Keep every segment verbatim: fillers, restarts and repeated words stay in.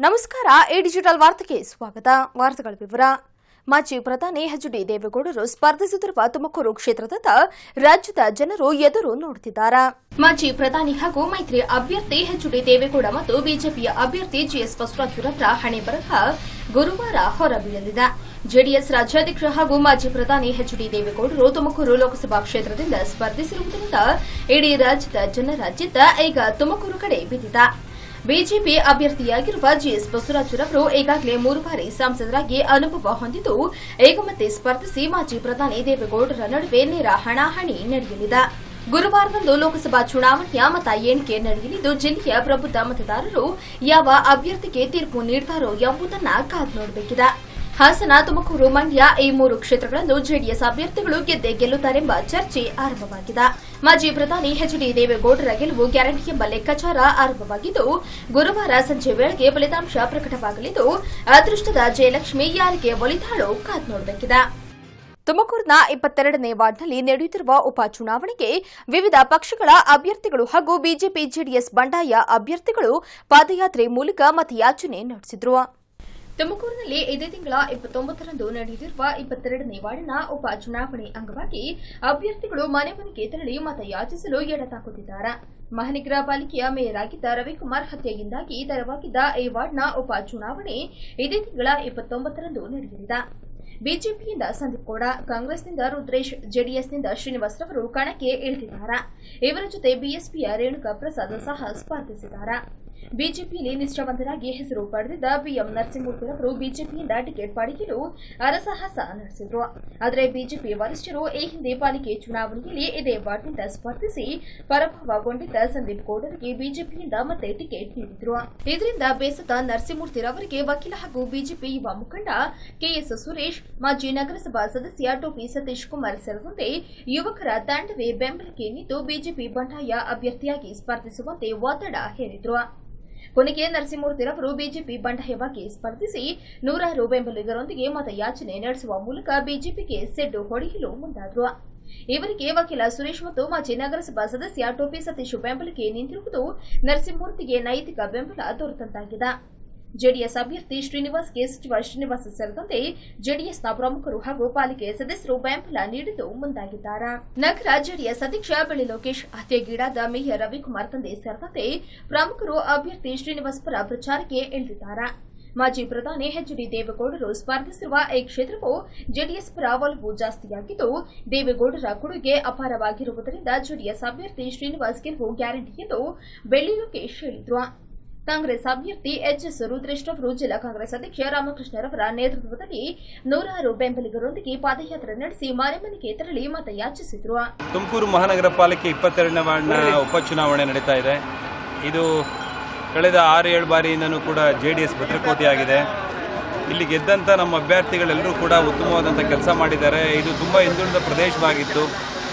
ನಮಸ್ಕಾರ. A digital ವಾರ್ತೆಗೆ ಸ್ವಾಗತ. ವಾರ್ತೆಗಳ ವಿವರ. ಮಾಜಿ ಪ್ರಧಾನಿ ಎಚ್ ಡಿ ದೇವೇಗೌಡರು ಸ್ಪರ್ಧಿಸುತ್ತಿರುವ ತುಮಕೂರು ಕ್ಷೇತ್ರದಿಂದ ರಾಜ್ಯದ ಜನರು ಎದುರು ನೋಡುತ್ತಿದ್ದಾರೆ. ಮಾಜಿ ಪ್ರಧಾನಿ ಹಾಗೂ ಮೈತ್ರಿ ಅಭ್ಯರ್ಥಿ ಎಚ್ ಡಿ ದೇವೇಗೌಡ ಮತ್ತು ಬಿಜೆಪಿಯ ಅಭ್ಯರ್ಥಿ ಜಿಎಸ್ ಬಸವರಾಜರವರ ಹಣೆ ಬರಹ ಗುರುವಾರ ಹೊರಬೀಳಲಿದೆ. ಜೆಡಿಎಸ್ ರಾಜ್ಯಾಧ್ಯಕ್ಷ ಹಾಗೂ ಮಾಜಿ ಪ್ರಧಾನಿ ಎಚ್ ಡಿ ದೇವೇಗೌಡರು ತುಮಕೂರು ಲೋಕಸಭಾ ಕ್ಷೇತ್ರದಿಂದ ಸ್ಪರ್ಧಿಸಿರುವುದರಿಂದ ಇಡೀ ರಾಜ್ಯದ ಜನರ ಚಿತ್ತ ಈಗ ತುಮಕೂರು ಕಡೆ ಬಿದ್ದಿದೆ. ಬಿಜೆಪಿ ಅಭ್ಯರ್ಥಿಯಾಗಿರುವ ಜಿಎಸ್ ಬಸವರಾಜರವರು ಈಗಾಗಲೇ ಮೂರು ಬಾರಿ ಸಂಸದರಾಗಿ ಅನುಭವ ಹೊಂದಿದ್ದು ಈಗ ಮತ್ತೆ ಸ್ಪರ್ಧಿಸಿ ಮಾಜಿ ಪ್ರಧಾನಿ ದೇವೇಗೌಡರ ನಡುವೆ ನೇರ ಹಣಾಹಣಿ ನಡೆಯಲಿದೆ. ಗುರುವಾರದಂದು ಲೋಕಸಭಾ ಚುನಾವಣೆಯ ಮತ ಎಣಿಕೆ ನಡೆಯಲಿದ್ದು ಜಿಲ್ಲೆಯ ಪ್ರಬುದ್ಧ ಮತದಾರರು ಯಾವ ಅಭ್ಯರ್ಥಿಗೆ ತೀರ್ಪು ನೀಡುತ್ತಾರೋ ಎಂಬುದನ್ನು ಕಾದು ನೋಡಬೇಕಿದೆ. ಹಾಸನ, ತುಮಕೂರು, ಮಂಡ್ಯ ಈ ಮೂರು ಕ್ಷೇತ್ರಗಳಲ್ಲೂ ಜೆಡಿಎಸ್ ಅಭ್ಯರ್ಥಿಗಳು ಗೆದ್ದೇ ಗೆಲ್ಲುತ್ತಾರೆಂಬ ಚರ್ಚೆ ಆರಂಭವಾಗಿದೆ. ಮಾಜಿ ಪ್ರಧಾನಿ ಎಚ್ ಡಿ ದೇವೇಗೌಡರ ಗೆಲುವು ಗ್ಯಾರಂಟಿ ಎಂಬ ಲೆಕ್ಕಾಚಾರ ಆರಂಭವಾಗಿದ್ದು ಗುರುವಾರ ಸಂಜೆ ವೇಳೆಗೆ ಫಲಿತಾಂಶ ಪ್ರಕಟವಾಗಲಿದ್ದು ಅದೃಷ್ಟದ ಜಯಲಕ್ಷ್ಮಿ ಯಾರಿಗೆ ಒಲಿತಾಳೋ ಕಾದು ನೋಡಬೇಕಿದೆ. ತುಮಕೂರಿನ ಇಪ್ಪತ್ತೆರಡನೇ ವಾರ್ಡ್ನಲ್ಲಿ ನಡೆಯುತ್ತಿರುವ ಉಪಚುನಾವಣೆಗೆ ವಿವಿಧ ಪಕ್ಷಗಳ ಅಭ್ಯರ್ಥಿಗಳು ಹಾಗೂ ಬಿಜೆಪಿ ಜೆಡಿಎಸ್ ಬಂಡಾಯ ಅಭ್ಯರ್ಥಿಗಳು ಪಾದಯಾತ್ರೆ ಮೂಲಕ ಮತಯಾಚನೆ ನಡೆಸಿದರು. ತುಮಕೂರಿನಲ್ಲಿ ಇದೇ ತಿಂಗಳ ಇಪ್ಪತ್ತೊಂಬತ್ತರಂದು ನಡೆಯುತ್ತಿರುವ ಇಪ್ಪತ್ತೆರಡನೇ ವಾರ್ಡಿನ ಉಪಚುನಾವಣೆ ಅಂಗವಾಗಿ ಅಭ್ಯರ್ಥಿಗಳು ಮನೆ ಮನೆಗೆ ತೆರಳಿ ಮತಯಾಚಿಸಲು ಎಡತಾಕುತ್ತಿದ್ದಾರೆ. ಮಹಾನಗರ ಪಾಲಿಕೆಯ ಮೇಯರ್ ಆಗಿದ್ದ ರವಿಕುಮಾರ್ ಹತ್ಯೆಯಿಂದಾಗಿ ತೆರವಾಗಿದ್ದ ಈ ವಾರ್ಡ್ನ ಉಪಚುನಾವಣೆ ಇದೇ ತಿಂಗಳ ಇಪ್ಪತ್ತೊಂಬತ್ತರಂದು ನಡೆಯಲಿದೆ. ಬಿಜೆಪಿಯಿಂದ ಸಂದೀಪ್ ಗೌಡ, ಕಾಂಗ್ರೆಸ್ನಿಂದ ರುದ್ರೇಶ್, ಜೆಡಿಎಸ್ನಿಂದ ಶ್ರೀನಿವಾಸ್ ರವರು ಕಣಕ್ಕೆ ಇಳಿದಿದ್ದಾರೆ. ಇವರ ಜೊತೆ ಬಿಎಸ್ಪಿಯ ರೇಣುಕಾ ಪ್ರಸಾದ್ ಸಹ ಸ್ಪರ್ಧಿಸಿದ್ದಾರೆ. ಬಿಜೆಪಿಯಲ್ಲಿ ನಿಷ್ಠಾವಂತರಾಗಿ ಹೆಸರು ಪಡೆದಿದ್ದ ಬಿಎಂ ನರಸಿಂಹಮೂರ್ತಿರವರು ಬಿಜೆಪಿಯಿಂದ ಟಿಕೆಟ್ ಪಡೆಯಲು ಹರಸಾಹಸ ನಡೆಸಿದರು. ಆದರೆ ಬಿಜೆಪಿ ವರಿಷ್ಠರು ಈ ಹಿಂದೆ ಪಾಲಿಕೆ ಚುನಾವಣೆಯಲ್ಲಿ ಇದೇ ವಾರ್ಡ್ನಿಂದ ಸ್ಪರ್ಧಿಸಿ ಪರಾಭವಗೊಂಡಿದ್ದ ಸಂದೀಪ್ ಗೌಡರಿಗೆ ಬಿಜೆಪಿಯಿಂದ ಮತ್ತೆ ಟಿಕೆಟ್ ನೀಡಿದರು. ಇದರಿಂದ ಬೇಸತ್ತ ನರಸಿಂಹಮೂರ್ತಿರವರಿಗೆ ವಕೀಲ ಹಾಗೂ ಬಿಜೆಪಿ ಯುವ ಮುಖಂಡ ಕೆಎಸ್ ಸುರೇಶ್, ಮಾಜಿ ನಗರಸಭಾ ಸದಸ್ಯ ಟೋಪಿ ಸತೀಶ್ ಕುಮಾರ್ ಸೇರಿದಂತೆ ಯುವಕರ ತಂಡವೇ ಬೆಂಬಲಕ್ಕೆ ನಿಂತು ಬಿಜೆಪಿ ಬಂಡಾಯ ಅಭ್ಯರ್ಥಿಯಾಗಿ ಸ್ಪರ್ಧಿಸುವಂತೆ ಒತ್ತಡ ಹೇರಿದ್ರು. ಕೊನೆಗೆ ನರಸಿಂಹಮೂರ್ತಿರವರು ಬಿಜೆಪಿ ಬಂಡಾಯವಾಗಿ ಸ್ಪರ್ಧಿಸಿ ನೂರಾರು ಬೆಂಬಲಿಗರೊಂದಿಗೆ ಮತಯಾಚನೆ ನಡೆಸುವ ಮೂಲಕ ಬಿಜೆಪಿಗೆ ಸೆಡ್ಡು ಹೊಡೆಯಲು ಮುಂದಾದರು. ಇವರಿಗೆ ವಕೀಲ ಸುರೇಶ್ ಮತ್ತು ಮಾಜಿ ನಗರಸಭಾ ಸದಸ್ಯ ಟೋಪಿ ಸತೀಶ್ ಬೆಂಬಲಕ್ಕೆ ನಿಂತಿರುವುದು ನರಸಿಂಹಮೂರ್ತಿಗೆ ನೈತಿಕ ಬೆಂಬಲ ದೊರೆತಂತಾಗಿದೆ. ಜೆಡಿಎಸ್ ಅಭ್ಯರ್ಥಿ ಶ್ರೀನಿವಾಸ್ಗೆ ಸಚಿವ ಶ್ರೀನಿವಾಸ್ ಸೇರಿದಂತೆ ಜೆಡಿಎಸ್ನ ಪ್ರಮುಖರು ಹಾಗೂ ಪಾಲಿಕೆ ಸದಸ್ಯರು ಬೆಂಬಲ ನೀಡಲು ಮುಂದಾಗಿದ್ದಾರೆ. ನಗರ ಜೆಡಿಎಸ್ ಅಧ್ಯಕ್ಷ ಬೆಳ್ಳಿ ಲೋಕೇಶ್, ಹತ್ಯೆಗೀಡಾದ ಮೇಯರ್ ರವಿಕುಮಾರ್ ತಂದೆ ಸೇರಿದಂತೆ ಪ್ರಮುಖರು ಅಭ್ಯರ್ಥಿ ಶ್ರೀನಿವಾಸ್ ಪರ ಪ್ರಚಾರಕ್ಕೆ ಇಳಿದಿದ್ದಾರೆ. ಮಾಜಿ ಪ್ರಧಾನಿ ಎಚ್ ಡಿ ದೇವೇಗೌಡರು ಸ್ಪರ್ಧಿಸಿರುವ ಈ ಕ್ಷೇತ್ರವು ಜೆಡಿಎಸ್ ಪರ ಒಲವು ಜಾಸ್ತಿಯಾಗಿದ್ದು ದೇವೇಗೌಡರ ಕೊಡುಗೆ ಅಪಾರವಾಗಿರುವುದರಿಂದ ಜೆಡಿಎಸ್ ಅಭ್ಯರ್ಥಿ ಶ್ರೀನಿವಾಸ್ ಗೆಲುವು ಗ್ಯಾರಂಟಿ ಎಂದು ಬೆಳ್ಳಿ ಲೋಕೇಶ್ ಹೇಳಿದರು. ಕಾಂಗ್ರೆಸ್ ಅಭ್ಯರ್ಥಿ ಎಚ್ ಎಸ್ ರುದ್ರೇಶ್ ರವರು ಜಿಲ್ಲಾ ಕಾಂಗ್ರೆಸ್ ಅಧ್ಯಕ್ಷ ರಾಮಕೃಷ್ಣರವರ ನೇತೃತ್ವದಲ್ಲಿ ನೂರಾರು ಬೆಂಬಲಿಗರೊಂದಿಗೆ ಪಾದಯಾತ್ರೆ ನಡೆಸಿ ಮನೆ ಮನೆಗೆ ತೆರಳಿ ಮತಯಾಚಿಸಿದರು. ತುಮಕೂರು ಮಹಾನಗರ ಪಾಲಿಕೆ ಇಪ್ಪತ್ತೆರಡನೇ ವಾರ್ಡ್ನ ಉಪಚುನಾವಣೆ ನಡೀತಾ ಇದೆ. ಇದು ಕಳೆದ ಆರು ಏಳು ಬಾರಿಯಿಂದನೂ ಕೂಡ ಜೆಡಿಎಸ್ ಭದ್ರಕೋಟೆಯಾಗಿದೆ. ಇಲ್ಲಿ ಗೆದ್ದಂಥ ನಮ್ಮ ಅಭ್ಯರ್ಥಿಗಳೆಲ್ಲರೂ ಕೂಡ ಉತ್ತಮವಾದಂಥ ಕೆಲಸ ಮಾಡಿದ್ದಾರೆ. ಇದು ತುಂಬ ಹಿಂದುಳಿದ ಪ್ರದೇಶವಾಗಿತ್ತು.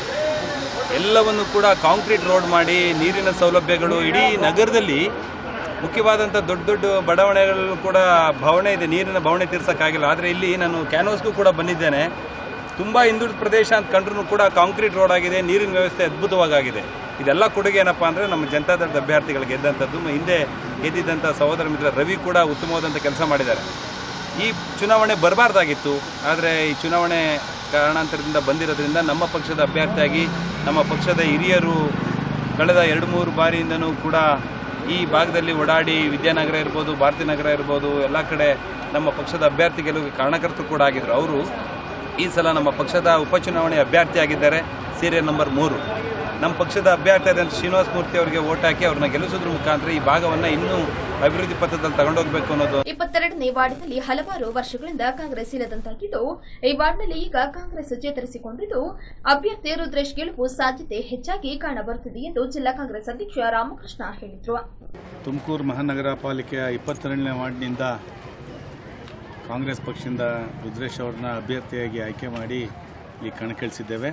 ಎಲ್ಲವನ್ನು ಕೂಡ ಕಾಂಕ್ರೀಟ್ ರೋಡ್ ಮಾಡಿ ನೀರಿನ ಸೌಲಭ್ಯಗಳು ಇಡೀ ನಗರದಲ್ಲಿ ಮುಖ್ಯವಾದಂಥ ದೊಡ್ಡ ದೊಡ್ಡ ಬಡಾವಣೆಗಳು ಕೂಡ ಭವಣೆ ಇದೆ, ನೀರಿನ ಭವಣೆ ತೀರ್ಸೋಕ್ಕಾಗಿಲ್ಲ. ಆದರೆ ಇಲ್ಲಿ ನಾನು ಕ್ಯಾನ್ವಾಸ್ಗೂ ಕೂಡ ಬಂದಿದ್ದೇನೆ. ತುಂಬ ಹಿಂದುಳಿದ ಪ್ರದೇಶ ಅಂತ ಕಂಡ್ರೂ ಕೂಡ ಕಾಂಕ್ರೀಟ್ ರೋಡ್ ಆಗಿದೆ, ನೀರಿನ ವ್ಯವಸ್ಥೆ ಅದ್ಭುತವಾಗಿದೆ. ಇದೆಲ್ಲ ಕೊಡುಗೆ ಏನಪ್ಪ ಅಂದರೆ ನಮ್ಮ ಜನತಾದಳದ ಅಭ್ಯರ್ಥಿಗಳು ಗೆದ್ದಂಥದ್ದು. ಹಿಂದೆ ಗೆದ್ದಿದ್ದಂಥ ಸಹೋದರ ಮಿತ್ರ ರವಿ ಕೂಡ ಉತ್ತಮವಾದಂಥ ಕೆಲಸ ಮಾಡಿದ್ದಾರೆ. ಈ ಚುನಾವಣೆ ಬರಬಾರ್ದಾಗಿತ್ತು, ಆದರೆ ಈ ಚುನಾವಣೆ ಕಾರಣಾಂತರದಿಂದ ಬಂದಿರೋದ್ರಿಂದ ನಮ್ಮ ಪಕ್ಷದ ಅಭ್ಯರ್ಥಿಯಾಗಿ ನಮ್ಮ ಪಕ್ಷದ ಹಿರಿಯರು ಕಳೆದ ಎರಡು ಮೂರು ಬಾರಿಯಿಂದನೂ ಕೂಡ ಈ ಭಾಗದಲ್ಲಿ ಓಡಾಡಿ ವಿದ್ಯಾನಗರ ಇರ್ಬೋದು, ಭಾರತೀನಗರ ಇರ್ಬೋದು, ಎಲ್ಲ ಕಡೆ ನಮ್ಮ ಪಕ್ಷದ ಅಭ್ಯರ್ಥಿ ಗೆಲುವಿಗೆ ಕಾರಣಕರ್ತರು ಕೂಡ ಆಗಿದ್ದರು. ಅವರು ಈ ಸಲ ನಮ್ಮ ಪಕ್ಷದ ಉಪಚುನಾವಣೆ ಅಭ್ಯರ್ಥಿಯಾಗಿದ್ದಾರೆ. ಸೀರಿಯಲ್ ನಂಬರ್ ಮೂರು ನಮ್ಮ ಪಕ್ಷದ ಅಭ್ಯರ್ಥಿ ಆದಂಥ ಶ್ರೀನಿವಾಸ ಮೂರ್ತಿ ಅವರಿಗೆ ಓಟ್ ಹಾಕಿ ಅವ್ರನ್ನ ಗೆಲ್ಲಿಸೋದ್ರ ಮುಖಾಂತರ ಈ ಭಾಗವನ್ನು ಇನ್ನೂ ಅಭಿವೃದ್ಧಿ ಪಥದಲ್ಲಿ ತಗೊಂಡೋಗ್ಬೇಕು ಅನ್ನೋದು. ಇಪ್ಪತ್ತೆರಡನೇ ವಾರ್ಡಿನಲ್ಲಿ ಹಲವಾರು ವರ್ಷಗಳಿಂದ ಕಾಂಗ್ರೆಸ್ ಇಲ್ಲದಂತಾಗಿದ್ದು ಈ ವಾರ್ಡ್ನಲ್ಲಿ ಈಗ ಕಾಂಗ್ರೆಸ್ ಚೇತರಿಸಿಕೊಂಡಿದ್ದು ಅಭ್ಯರ್ಥಿ ರುದ್ರೇಶ್ ಗೆಲುವು ಸಾಧ್ಯತೆ ಹೆಚ್ಚಾಗಿ ಕಾಣಬರುತ್ತಿದೆ ಎಂದು ಜಿಲ್ಲಾ ಕಾಂಗ್ರೆಸ್ ಅಧ್ಯಕ್ಷ ರಾಮಕೃಷ್ಣ ಹೇಳಿದರು. ತುಮಕೂರು ಮಹಾನಗರ ಪಾಲಿಕೆಯ ಇಪ್ಪತ್ತೆರಡನೇ ವಾರ್ಡ್ನಿಂದ ಕಾಂಗ್ರೆಸ್ ಪಕ್ಷದಿಂದ ರುದ್ರೇಶ್ ಅವ್ರನ್ನ ಅಭ್ಯರ್ಥಿಯಾಗಿ ಆಯ್ಕೆ ಮಾಡಿ ಇಲ್ಲಿ ಕಣಕ್ಕಿಳಿಸಿದ್ದೇವೆ.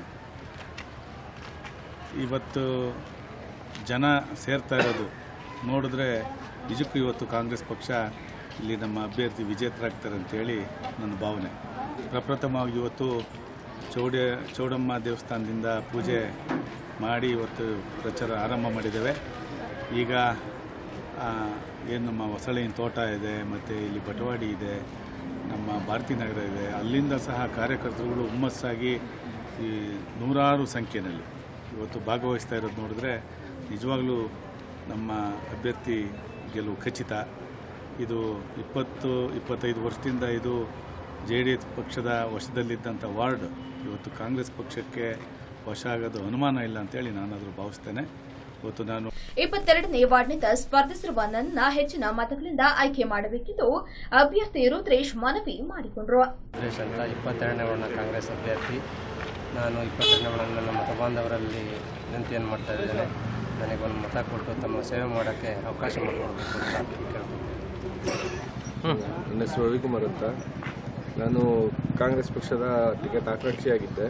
ಇವತ್ತು ಜನ ಸೇರ್ತಾ ಇರೋದು ನೋಡಿದ್ರೆ ನಿಜಕ್ಕೂ ಇವತ್ತು ಕಾಂಗ್ರೆಸ್ ಪಕ್ಷ ಇಲ್ಲಿ ನಮ್ಮ ಅಭ್ಯರ್ಥಿ ವಿಜೇತರಾಗ್ತಾರೆ ಅಂತೇಳಿ ನನ್ನ ಭಾವನೆ. ಪ್ರಪ್ರಥಮವಾಗಿ ಇವತ್ತು ಚೌಡ ಚೌಡಮ್ಮ ದೇವಸ್ಥಾನದಿಂದ ಪೂಜೆ ಮಾಡಿ ಇವತ್ತು ಪ್ರಚಾರ ಆರಂಭ ಮಾಡಿದ್ದೇವೆ. ಈಗ ಏನು ನಮ್ಮ ಹೊಸಳೆயின் ತೋಟ ಇದೆ, ಮತ್ತು ಇಲ್ಲಿ ಬಟವಾಡಿ ಇದೆ, ನಮ್ಮ ಭಾರತೀ ನಗರ ಇದೆ, ಅಲ್ಲಿಂದ ಸಹ ಕಾರ್ಯಕರ್ತರುಗಳು ಹುಮ್ಮಸ್ಸಾಗಿ ಈ ನೂರಾರು ಸಂಖ್ಯೆಯಲ್ಲಿ ಇವತ್ತು ಭಾಗವಹಿಸ್ತಾ ಇರೋದು ನೋಡಿದ್ರೆ ನಿಜವಾಗ್ಲೂ ನಮ್ಮ ಅಭ್ಯರ್ಥಿ ಗೆಲುವು ಖಚಿತ. ಇದು ಇಪ್ಪತ್ತು ಇಪ್ಪತ್ತೈದು ವರ್ಷದಿಂದ ಇದು ಜೆ ಡಿ ಎಸ್ ಪಕ್ಷದ ವಶದಲ್ಲಿದ್ದಂಥ ವಾರ್ಡ್ ಇವತ್ತು ಕಾಂಗ್ರೆಸ್ ಪಕ್ಷಕ್ಕೆ ವಶ ಆಗೋದು ಅನುಮಾನ ಇಲ್ಲ ಅಂತೇಳಿ ನಾನಾದರೂ ಭಾವಿಸ್ತೇನೆ. ಇವತ್ತು ನಾನು ಇಪ್ಪತ್ತೆರಡನೇ ವಾರ್ಡ್ನಿಂದ ಸ್ಪರ್ಧಿಸಿರುವ ನನ್ನ ಹೆಚ್ಚಿನ ಮತಗಳಿಂದ ಆಯ್ಕೆ ಮಾಡಬೇಕೆಂದು ಅಭ್ಯರ್ಥಿ ರುದ್ರೇಶ್ ಮನವಿ ಮಾಡಿಕೊಂಡರು. ರುದ್ರೇಶ್ ಅಂತ ಇಪ್ಪತ್ತೆರಡನೇ ವಾರ್ಡ್ನ ಕಾಂಗ್ರೆಸ್ ಅಭ್ಯರ್ಥಿ. ನಾನು ಇಪ್ಪತ್ತೆರಡನೇ ವಾರ್ಡ್ ನನ್ನ ಮತ ಬಾಂಧವರಲ್ಲಿ ವಿನಂತಿಯನ್ನು ಮಾಡ್ತಾ ಇದ್ದೇನೆ. ನನಗೊಂದು ಮತ ಕೊಟ್ಟು ತಮ್ಮ ಸೇವೆ ಮಾಡೋಕ್ಕೆ ಅವಕಾಶ ಮಾಡಿಕೊಡ್ಬೇಕು ಅಂತ ಕೇಳ್ತೀನಿ. ನನ್ನ ಹೆಸರು ರವಿಕುಮಾರ್ ಅಂತ. ನಾನು ಕಾಂಗ್ರೆಸ್ ಪಕ್ಷದ ಟಿಕೆಟ್ ಆಕಾಂಕ್ಷಿಯಾಗಿದ್ದೆ.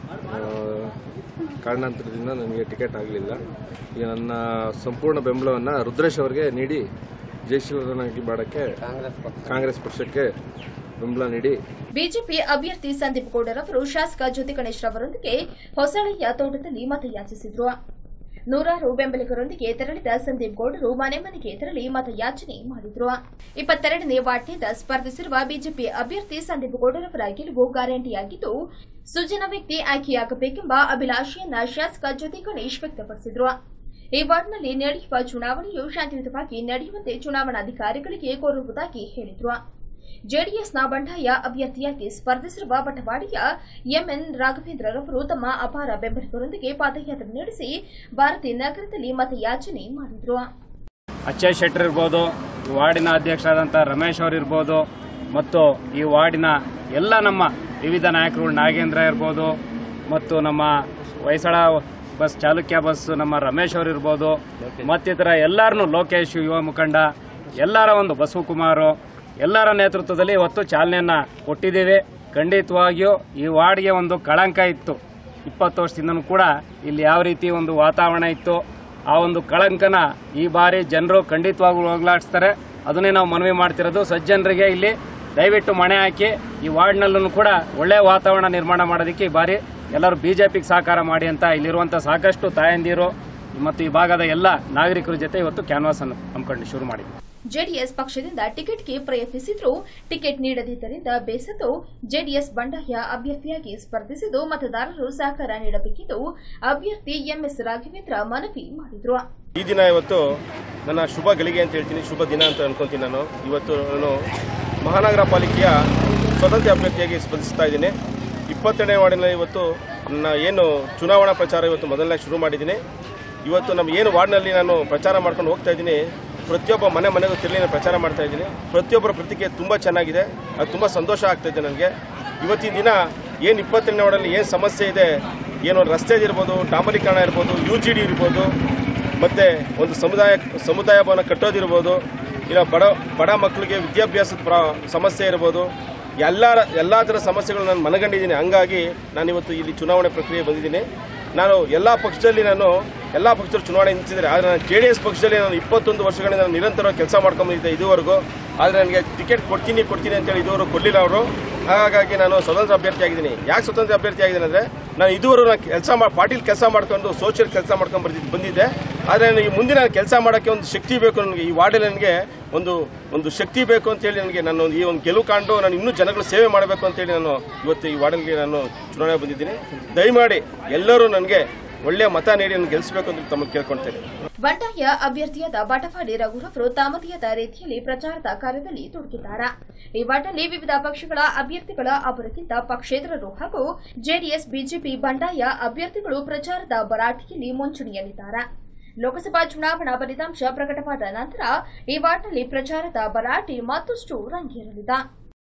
ಕಾರಣಾಂತರದಿಂದ ನನಗೆ ಟಿಕೆಟ್ ಆಗಲಿಲ್ಲ. ಈಗ ನನ್ನ ಸಂಪೂರ್ಣ ಬೆಂಬಲವನ್ನು ರುದ್ರೇಶ್ ಅವರಿಗೆ ನೀಡಿ ಜಯಶೀಲರನ್ನಾಗಿ ಮಾಡೋಕ್ಕೆ ಕಾಂಗ್ರೆಸ್ ಪಕ್ಷಕ್ಕೆ ಬೆಂಬಲ ನೀಡಿ. ಬಿಜೆಪಿ ಅಭ್ಯರ್ಥಿ ಸಂದೀಪ್ ಗೌಡರವರು ಶಾಸಕ ಜ್ಯೋತಿ ಗಣೇಶ್ ಅವರೊಂದಿಗೆ ಹೊಸಳೆಯ ತೋಟದಲ್ಲಿ ಮತಯಾಚಿಸಿದ್ರು. ನೂರಾರು ಬೆಂಬಲಿಗರೊಂದಿಗೆ ತೆರಳಿದ ಸಂದೀಪ್ ಗೌಡರು ಮನೆ ಮನೆಗೆ ತೆರಳಿ ಮತಯಾಚನೆ ಮಾಡಿದ್ರು. ಇಪ್ಪತ್ತೆರಡನೇ ವಾರ್ಡ್ನಿಂದ ಸ್ಪರ್ಧಿಸಿರುವ ಬಿಜೆಪಿ ಅಭ್ಯರ್ಥಿ ಸಂದೀಪ್ ಗೌಡರವರ ಗೆಲುವು ಗ್ಯಾರಂಟಿಯಾಗಿದ್ದು ಸುಜನ ವ್ಯಕ್ತಿ ಆಯ್ಕೆಯಾಗಬೇಕೆಂಬ ಅಭಿಲಾಷೆಯನ್ನ ಶಾಸಕ ಜ್ಯೋತಿ ಗಣೇಶ್ ವ್ಯಕ್ತಪಡಿಸಿದ್ರು. ಈ ವಾರ್ಡ್ನಲ್ಲಿ ನಡೆಯುವ ಚುನಾವಣೆಯು ಶಾಂತಿಯುತವಾಗಿ ನಡೆಯುವಂತೆ ಚುನಾವಣಾಧಿಕಾರಿಗಳಿಗೆ ಕೋರುವುದಾಗಿ ಹೇಳಿದ್ರು. ಜೆಡಿಎಸ್ನ ಬಂಡಾಯ ಅಭ್ಯರ್ಥಿಯಾಗಿ ಸ್ಪರ್ಧಿಸಿರುವ ಬಟವಾಡಿಯ ಎಂಎನ್ ರಾಘವೇಂದ್ರರವರು ತಮ್ಮ ಅಪಾರ ಬೆಂಬಲಿಗರೊಂದಿಗೆ ಪಾದಯಾತ್ರೆ ನಡೆಸಿ ಭಾರತೀಯ ನಗರದಲ್ಲಿ ಮತಯಾಚನೆ ಮಾಡಿದ್ರು. ಅಕ್ಷಯ್ ಶೆಟ್ಟರ್ ಇರ್ಬೋದು, ಈ ವಾರ್ಡಿನ ಅಧ್ಯಕ್ಷರಾದಂಥ ರಮೇಶ್ ಅವರು ಇರ್ಬೋದು, ಮತ್ತು ಈ ವಾರ್ಡಿನ ಎಲ್ಲ ನಮ್ಮ ವಿವಿಧ ನಾಯಕರುಗಳು ನಾಗೇಂದ್ರ ಇರ್ಬೋದು, ಮತ್ತು ನಮ್ಮ ಹೊಯ್ಸಳ ಬಸ್ ಚಾಲುಕ್ಯ ಬಸ್ ನಮ್ಮ ರಮೇಶ್ ಅವರು ಇರ್ಬೋದು, ಮತ್ತಿತರ ಎಲ್ಲರನ್ನೂ ಲೋಕೇಶ್ ಯುವ ಮುಖಂಡ ಎಲ್ಲರ ಒಂದು ಬಸವಕುಮಾರು ಎಲ್ಲರ ನೇತೃತ್ವದಲ್ಲಿ ಇವತ್ತು ಚಾಲನೆಯನ್ನು ಕೊಟ್ಟಿದ್ದೇವೆ. ಖಂಡಿತವಾಗಿಯೂ ಈ ವಾರ್ಡ್ಗೆ ಒಂದು ಕಳಂಕ ಇತ್ತು. ಇಪ್ಪತ್ತು ವರ್ಷದಿಂದನೂ ಕೂಡ ಇಲ್ಲಿ ಯಾವ ರೀತಿ ಒಂದು ವಾತಾವರಣ ಇತ್ತು, ಆ ಒಂದು ಕಳಂಕನ ಈ ಬಾರಿ ಜನರು ಖಂಡಿತವಾಗ್ಲೂ ಹೋಗ್ಲಾಡಿಸ್ತಾರೆ. ಅದನ್ನೇ ನಾವು ಮನವಿ ಮಾಡ್ತಿರೋದು. ಸಜ್ಜನರಿಗೆ ಇಲ್ಲಿ ದಯವಿಟ್ಟು ಮಣೆ ಹಾಕಿ ಈ ವಾರ್ಡ್ನಲ್ಲೂ ಕೂಡ ಒಳ್ಳೆಯ ವಾತಾವರಣ ನಿರ್ಮಾಣ ಮಾಡೋದಕ್ಕೆ ಈ ಬಾರಿ ಎಲ್ಲರೂ ಬಿಜೆಪಿಗೆ ಸಹಕಾರ ಮಾಡಿ ಅಂತ ಇಲ್ಲಿರುವಂಥ ಸಾಕಷ್ಟು ತಾಯಂದಿರು ಮತ್ತು ಈ ಭಾಗದ ಎಲ್ಲ ನಾಗರಿಕರ ಜೊತೆ ಇವತ್ತು ಕ್ಯಾನ್ವಾಸ್ ಅನ್ನು ಹಮ್ಮಿಕೊಂಡು ಶುರು ಮಾಡಿದ್ವಿ. ಜೆಡಿಎಸ್ ಪಕ್ಷದಿಂದ ಟಿಕೆಟ್ಗೆ ಪ್ರಯತ್ನಿಸಿದ್ರು ಟಿಕೆಟ್ ನೀಡದಿದ್ದರಿಂದ ಬೇಸತ್ತು ಜೆಡಿಎಸ್ ಬಂಡಾಯ ಅಭ್ಯರ್ಥಿಯಾಗಿ ಸ್ಪರ್ಧಿಸಿದ್ದು ಮತದಾರರು ಸಹಕಾರ ನೀಡಬೇಕೆಂದು ಅಭ್ಯರ್ಥಿ ಎಂಎಸ್ ರಾಘವೇಂದ್ರ ಮನವಿ ಮಾಡಿದ್ರು. ಈ ದಿನ ಇವತ್ತು ನನ್ನ ಶುಭ ಗಳಿಗೆ ಅಂತ ಹೇಳ್ತೀನಿ, ಶುಭ ದಿನ ಅಂತ ಅನ್ಕೊಂತೀನಿ. ನಾನು ಇವತ್ತು ನಾನು ಮಹಾನಗರ ಪಾಲಿಕೆಯ ಸ್ವತಂತ್ರ ಅಭ್ಯರ್ಥಿಯಾಗಿ ಸ್ಪರ್ಧಿಸ್ತಾ ಇದ್ದೀನಿ. ಇಪ್ಪತ್ತೆರಡನೇ ವಾರ್ಡಿನಲ್ಲಿ ಇವತ್ತು ನನ್ನ ಏನು ಚುನಾವಣಾ ಪ್ರಚಾರ ಇವತ್ತು ಮೊದಲನೇ ಶುರು ಮಾಡಿದ್ದೀನಿ. ಇವತ್ತು ನಮ್ಮ ಏನು ವಾರ್ಡ್ನಲ್ಲಿ ನಾನು ಪ್ರಚಾರ ಮಾಡ್ಕೊಂಡು ಹೋಗ್ತಾ ಇದ್ದೀನಿ. ಪ್ರತಿಯೊಬ್ಬ ಮನೆ ಮನೆಗೂ ತಿರುಗಿ ನಾನು ಪ್ರಚಾರ ಮಾಡ್ತಾ ಇದ್ದೀನಿ. ಪ್ರತಿಯೊಬ್ಬರ ಪ್ರತಿಕ್ರಿಯೆ ತುಂಬ ಚೆನ್ನಾಗಿದೆ. ಅದು ತುಂಬ ಸಂತೋಷ ಆಗ್ತಾಯಿದೆ ನನಗೆ. ಇವತ್ತಿನ ದಿನ ಏನು ಇಪ್ಪತ್ತೆರಡನೇ ವಾರ್ಡಲ್ಲಿ ಏನು ಸಮಸ್ಯೆ ಇದೆ, ಏನು ರಸ್ತೆದಿರ್ಬೋದು, ಡಾಂಬರೀಕರಣ ಇರ್ಬೋದು, ಯು ಜಿ ಡಿ ಇರ್ಬೋದು, ಮತ್ತು ಒಂದು ಸಮುದಾಯ ಸಮುದಾಯ ಭವನ ಕಟ್ಟೋದಿರ್ಬೋದು, ಇಲ್ಲ ಬಡ ಬಡ ಮಕ್ಕಳಿಗೆ ವಿದ್ಯಾಭ್ಯಾಸದ ಪ್ರ ಸಮಸ್ಯೆ ಇರ್ಬೋದು, ಎಲ್ಲ ಎಲ್ಲ ಥರ ಸಮಸ್ಯೆಗಳು ನಾನು ಮನಗಂಡಿದ್ದೀನಿ. ಹಂಗಾಗಿ ನಾನಿವತ್ತು ಇಲ್ಲಿ ಚುನಾವಣೆ ಪ್ರಕ್ರಿಯೆ ಬಂದಿದ್ದೀನಿ. ನಾನು ಎಲ್ಲ ಪಕ್ಷದಲ್ಲಿ ನಾನು ಎಲ್ಲ ಪಕ್ಷದಲ್ಲಿ ಚುನಾವಣೆ ನಿಂತಿದ್ದಾರೆ. ಆದರೆ ನಾನು ಜೆ ಡಿ ಎಸ್ ಪಕ್ಷದಲ್ಲಿ ನಾನು ಇಪ್ಪತ್ತೊಂದು ವರ್ಷಗಳಿಂದ ನಾನು ನಿರಂತರವಾಗಿ ಕೆಲಸ ಮಾಡ್ಕೊಂಬಂದಿದ್ದೆ ಇದುವರೆಗೂ. ಆದರೆ ನನಗೆ ಟಿಕೆಟ್ ಕೊಡ್ತೀನಿ ಕೊಡ್ತೀನಿ ಅಂತೇಳಿ ಇದುವರೆಗೂ ಕೊಡಲಿಲ್ಲ ಅವರು. ಹಾಗಾಗಿ ನಾನು ಸ್ವತಂತ್ರ ಅಭ್ಯರ್ಥಿ ಆಗಿದ್ದೀನಿ. ಯಾಕೆ ಸ್ವತಂತ್ರ ಅಭ್ಯರ್ಥಿ ಆಗಿದ್ದೀನಿ ಅಂದರೆ ನಾನು ಇದುವರೆಗೂ ನಾನು ಕೆಲಸ ಮಾಡಿ ಪಾರ್ಟಿಲಿ ಕೆಲಸ ಮಾಡ್ಕೊಂಡು ಸೋಷಿಯಲ್ ಕೆಲಸ ಮಾಡ್ಕೊಂಡು ಬರ್ತಿದ್ದು ಬಂದಿದ್ದೆ. ಆದರೆ ನನಗೆ ಮುಂದಿನ ಕೆಲಸ ಮಾಡೋಕ್ಕೆ ಒಂದು ಶಕ್ತಿ ಬೇಕು. ನನಗೆ ಈ ವಾರ್ಡಲ್ಲಿ ನನಗೆ ಒಂದು ಒಂದು ಶಕ್ತಿ ಬೇಕು ಅಂತೇಳಿ ನನಗೆ ನಾನು ಈ ಒಂದು ಗೆಲುವು ಕಾಂಡು ನಾನು ಇನ್ನೂ ಜನಗಳ ಸೇವೆ ಮಾಡಬೇಕು ಅಂತೇಳಿ ನಾನು ಇವತ್ತು ಈ ವಾರ್ಡಲ್ಲಿ ನಾನು ಚುನಾವಣೆ ಬಂದಿದ್ದೀನಿ. ದಯಮಾಡಿ ಎಲ್ಲರೂ ನನಗೆ ಒಳ್ಳೆಯ ಮತ ನೀಡಿ ನಾನು ಗೆಲ್ಲಿಸಬೇಕು ಅಂತ ತಮಗೆ ಕೇಳ್ಕೊಳ್ತೇನೆ. ಬಂಡಾಯ ಅಭ್ಯರ್ಥಿಯಾದ ಬಟವಾಡಿ ರಘುರವರು ತಾಮದಿಯಾದ ರೀತಿಯಲ್ಲಿ ಪ್ರಚಾರದ ಕಾರ್ಯದಲ್ಲಿ ತೊಡಗಿದ್ದಾರೆ. ಈ ವಾರ್ಡ್ನಲ್ಲಿ ವಿವಿಧ ಪಕ್ಷಗಳ ಅಭ್ಯರ್ಥಿಗಳ ಅಪರಕ್ಕಿಂತ ಪಕ್ಷೇತರರು ಹಾಗೂ ಜೆಡಿಎಸ್ ಬಿಜೆಪಿ ಬಂಡಾಯ ಅಭ್ಯರ್ಥಿಗಳು ಪ್ರಚಾರದ ಭರಾಟೆಯಲ್ಲಿ ಮುಂಚೂಣಿಯಲ್ಲಿದ್ದಾರೆ. ಲೋಕಸಭಾ ಚುನಾವಣಾ ಫಲಿತಾಂಶ ಪ್ರಕಟವಾದ ನಂತರ ಈ ವಾರ್ಡ್ನಲ್ಲಿ ಪ್ರಚಾರದ ಭರಾಟೆ ಮತ್ತಷ್ಟು ರಂಗೇರಲಿದೆ.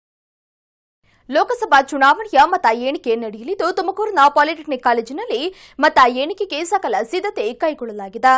ಲೋಕಸಭಾ ಚುನಾವಣೆಯ ಮತ ಎಣಿಕೆ ನಡೆಯಲಿದ್ದು ತುಮಕೂರಿನ ಪಾಲಿಟೆಕ್ನಿಕ್ ಕಾಲೇಜಿನಲ್ಲಿ ಮತ ಎಣಿಕೆಗೆ ಸಕಲ ಸಿದ್ಧತೆ ಕೈಗೊಳ್ಳಲಾಗಿದೆ.